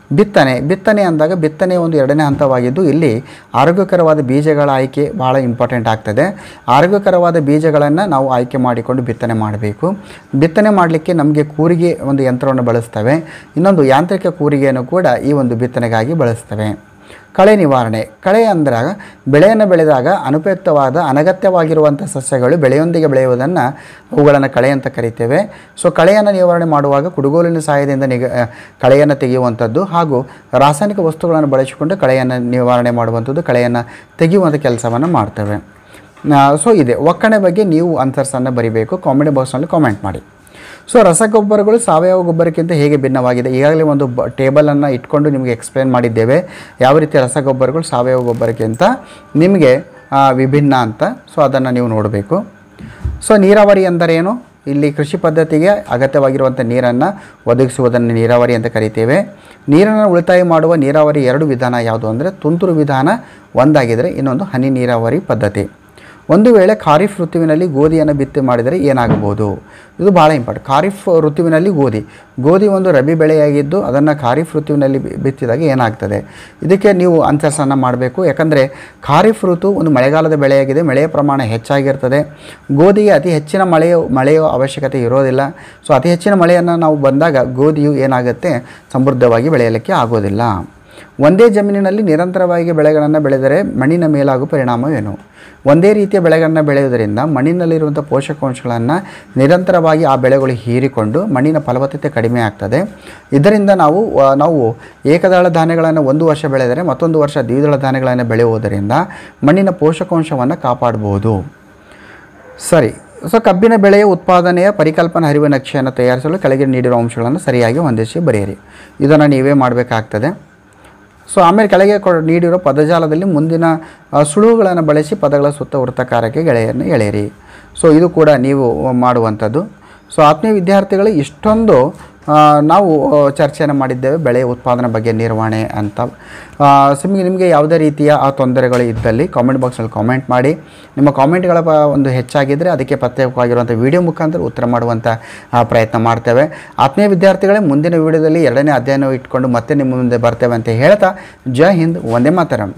ಬಿತ್ತನೆ ಬಿತ್ತನೆ ಅಂದಾಗ ಬಿತ್ತನೆ ಒಂದು ಎರಡನೇ ಹಂತವಾಗಿದ್ದು ಇಲ್ಲಿ ಆರೋಗ್ಯಕರವಾದ ಬೀಜಗಳ ಆಯ್ಕೆ ಭಾಳ ಇಂಪಾರ್ಟೆಂಟ್ ಆಗ್ತದೆ. ಆರೋಗ್ಯಕರವಾದ ಬೀಜಗಳನ್ನು ನಾವು ಆಯ್ಕೆ ಮಾಡಿಕೊಂಡು ಬಿತ್ತನೆ ಮಾಡಬೇಕು. ಬಿತ್ತನೆ ಮಾಡಲಿಕ್ಕೆ ನಮಗೆ ಕೂರಿಗೆ ಒಂದು ಯಂತ್ರವನ್ನು ಬಳಸ್ತೇವೆ. ಇನ್ನೊಂದು ಯಾಂತ್ರಿಕ ಕೂರಿಗೆಯನ್ನು ಕೂಡ ಈ ಒಂದು ಬಿತ್ತನೆಗಾಗಿ ಬಳಸ್ತೇವೆ. ಕಳೆ ನಿವಾರಣೆ. ಕಳೆ ಅಂದರೆ ಬೆಳೆಯನ್ನು ಬೆಳೆದಾಗ ಅನುಪಯುಕ್ತವಾದ ಅನಗತ್ಯವಾಗಿರುವಂಥ ಸಸ್ಯಗಳು ಬೆಳೆಯೊಂದಿಗೆ ಬೆಳೆಯುವುದನ್ನು ಅವುಗಳನ್ನು ಕಳೆ ಅಂತ ಕರಿತೇವೆ. ಸೊ ಕಳೆಯನ್ನು ನಿವಾರಣೆ ಮಾಡುವಾಗ ಕುಡುಗೋಲಿನ ಸಹಾಯದಿಂದ ನಿಗ ಕಳೆಯನ್ನು ತೆಗೆಯುವಂಥದ್ದು ಹಾಗೂ ರಾಸಾಯನಿಕ ವಸ್ತುಗಳನ್ನು ಬಳಸಿಕೊಂಡು ಕಳೆಯನ್ನು ನಿವಾರಣೆ ಮಾಡುವಂಥದ್ದು, ಕಳೆಯನ್ನು ತೆಗೆಯುವಂಥ ಕೆಲಸವನ್ನು ಮಾಡ್ತೇವೆ. ಸೊ ಇದೆ ಒಕ್ಕಣೆ ಬಗ್ಗೆ ನೀವು ಆನ್ಸರ್ಸನ್ನು ಬರೀಬೇಕು. ಕಾಮೆಂಟ್ ಬಾಕ್ಸ್ನಲ್ಲಿ ಕಾಮೆಂಟ್ ಮಾಡಿ. ಸೊ ರಸಗೊಬ್ಬರಗಳು ಸಾವಯವ ಗೊಬ್ಬರಕ್ಕಿಂತ ಹೇಗೆ ಭಿನ್ನವಾಗಿದೆ? ಈಗಾಗಲೇ ಒಂದು ಬ ಟೇಬಲನ್ನು ಇಟ್ಕೊಂಡು ನಿಮಗೆ ಎಕ್ಸ್ಪ್ಲೇನ್ ಮಾಡಿದ್ದೇವೆ ಯಾವ ರೀತಿ ರಸಗೊಬ್ಬರಗಳು ಸಾವಯವ ಗೊಬ್ಬರಕ್ಕಿಂತ ನಿಮಗೆ ವಿಭಿನ್ನ ಅಂತ. ಸೊ ಅದನ್ನು ನೀವು ನೋಡಬೇಕು. ಸೊ ನೀರಾವರಿ ಎಂದರೇನು? ಇಲ್ಲಿ ಕೃಷಿ ಪದ್ಧತಿಗೆ ಅಗತ್ಯವಾಗಿರುವಂಥ ನೀರನ್ನು ಒದಗಿಸುವುದನ್ನು ನೀರಾವರಿ ಅಂತ ಕರಿತೇವೆ. ನೀರನ್ನು ಉಳಿತಾಯ ಮಾಡುವ ನೀರಾವರಿ ಎರಡು ವಿಧಾನ ಯಾವುದು ಅಂದರೆ ತುಂತುರು ವಿಧಾನ ಒಂದಾಗಿದ್ದರೆ, ಇನ್ನೊಂದು ಹನಿ ನೀರಾವರಿ ಪದ್ಧತಿ. ಒಂದು ವೇಳೆ ಖಾರಿಫ್ ಋತುವಿನಲ್ಲಿ ಗೋಧಿಯನ್ನು ಬಿತ್ತನೆ ಮಾಡಿದರೆ ಏನಾಗಬಹುದು? ಇದು ಭಾಳ ಇಂಪಾರ್ಟೆಂಟ್. ಖಾರಿಫ್ ಋತುವಿನಲ್ಲಿ ಗೋಧಿ ಗೋಧಿ ಒಂದು ರಬಿ ಬೆಳೆಯಾಗಿದ್ದು ಅದನ್ನು ಖಾರಿಫ್ ಋತುವಿನಲ್ಲಿ ಬಿತ್ತಿದಾಗ ಏನಾಗ್ತದೆ? ಇದಕ್ಕೆ ನೀವು ಆನ್ಸರ್ಸನ್ನು ಮಾಡಬೇಕು. ಯಾಕಂದರೆ ಖಾರಿಫ್ ಋತು ಒಂದು ಮಳೆಗಾಲದ ಬೆಳೆಯಾಗಿದೆ, ಮಳೆಯ ಪ್ರಮಾಣ ಹೆಚ್ಚಾಗಿರ್ತದೆ. ಗೋಧಿಗೆ ಅತಿ ಹೆಚ್ಚಿನ ಮಳೆಯ ಮಳೆಯ ಅವಶ್ಯಕತೆ ಇರೋದಿಲ್ಲ. ಸೊ ಅತಿ ಹೆಚ್ಚಿನ ಮಳೆಯನ್ನು ನಾವು ಬಂದಾಗ ಗೋಧಿಯು ಏನಾಗುತ್ತೆ? ಸಮೃದ್ಧವಾಗಿ ಬೆಳೆಯಲಿಕ್ಕೆ ಆಗೋದಿಲ್ಲ. ಒಂದೇ ಜಮೀನಿನಲ್ಲಿ ನಿರಂತರವಾಗಿ ಬೆಳೆಗಳನ್ನು ಬೆಳೆದರೆ ಮಣ್ಣಿನ ಮೇಲಾಗುವ ಪರಿಣಾಮವೇನು? ಒಂದೇ ರೀತಿಯ ಬೆಳೆಗಳನ್ನು ಬೆಳೆಯುವುದರಿಂದ ಮಣ್ಣಿನಲ್ಲಿರುವಂಥ ಪೋಷಕಾಂಶಗಳನ್ನು ನಿರಂತರವಾಗಿ ಆ ಬೆಳೆಗಳು ಹೀರಿಕೊಂಡು ಮಣ್ಣಿನ ಫಲವತ್ತತೆ ಕಡಿಮೆ ಆಗ್ತದೆ. ಇದರಿಂದ ನಾವು ನಾವು ಏಕದಳ ಧಾನ್ಯಗಳನ್ನು ಒಂದು ವರ್ಷ ಬೆಳೆದರೆ ಮತ್ತೊಂದು ವರ್ಷ ದ್ವಿದಳ ಧಾನ್ಯಗಳನ್ನು ಬೆಳೆಯುವುದರಿಂದ ಮಣ್ಣಿನ ಪೋಷಕಾಂಶವನ್ನು ಕಾಪಾಡಬಹುದು. ಸರಿ. ಸೊ ಕಬ್ಬಿನ ಬೆಳೆಯ ಉತ್ಪಾದನೆಯ ಪರಿಕಲ್ಪನಾ ಹರಿವು ನಕ್ಷೆಯನ್ನು ತಯಾರಿಸಲು ಕೆಳಗೆ ನೀಡಿರುವ ಅಂಶಗಳನ್ನು ಸರಿಯಾಗಿ ಹೊಂದಿಸಿ ಬರೆಯಿರಿ. ಇದನ್ನು ನೀವೇ ಮಾಡಬೇಕಾಗ್ತದೆ. ಸೊ ಆಮೇಲೆ ಕೆಳಗೆ ಕೊ ನೀಡಿರೋ ಪದಜಾಲದಲ್ಲಿ ಮುಂದಿನ ಸುಳುಹುಗಳನ್ನು ಬಳಸಿ ಪದಗಳ ಸುತ್ತ ವೃತ್ತಾಕಾರಕ್ಕೆ ಗೆಳೆಯನ್ನು ಎಳೆಯಿರಿ. ಸೊ ಇದು ಕೂಡ ನೀವು ಮಾಡುವಂಥದ್ದು. ಸೊ ಆತ್ಮೀಯ ವಿದ್ಯಾರ್ಥಿಗಳು, ಇಷ್ಟೊಂದು ನಾವು ಚರ್ಚೆಯನ್ನು ಮಾಡಿದ್ದೇವೆ ಬೆಳೆ ಉತ್ಪಾದನೆ ಬಗ್ಗೆ, ನಿರ್ವಹಣೆ ಅಂತ. ನಿಮಗೆ ನಿಮಗೆ ಯಾವುದೇ ರೀತಿಯ ಆ ತೊಂದರೆಗಳು ಇದ್ದಲ್ಲಿ ಕಾಮೆಂಟ್ ಬಾಕ್ಸಲ್ಲಿ ಕಾಮೆಂಟ್ ಮಾಡಿ. ನಿಮ್ಮ ಕಾಮೆಂಟ್ಗಳ ಒಂದು ಹೆಚ್ಚಾಗಿದ್ದರೆ ಅದಕ್ಕೆ ಪ್ರತ್ಯೇಕವಾಗಿರುವಂಥ ವಿಡಿಯೋ ಮುಖಾಂತರ ಉತ್ತರ ಮಾಡುವಂಥ ಪ್ರಯತ್ನ ಮಾಡ್ತೇವೆ. ಆತ್ಮೀಯ ವಿದ್ಯಾರ್ಥಿಗಳೇ, ಮುಂದಿನ ವಿಡಿಯೋದಲ್ಲಿ ಎರಡನೇ ಅಧ್ಯಯನ ಇಟ್ಕೊಂಡು ಮತ್ತೆ ನಿಮ್ಮ ಮುಂದೆ ಬರ್ತೇವೆ ಅಂತ ಹೇಳ್ತಾ, ಜೈ ಹಿಂದ್, ವಂದೇ ಮಾತರಂ.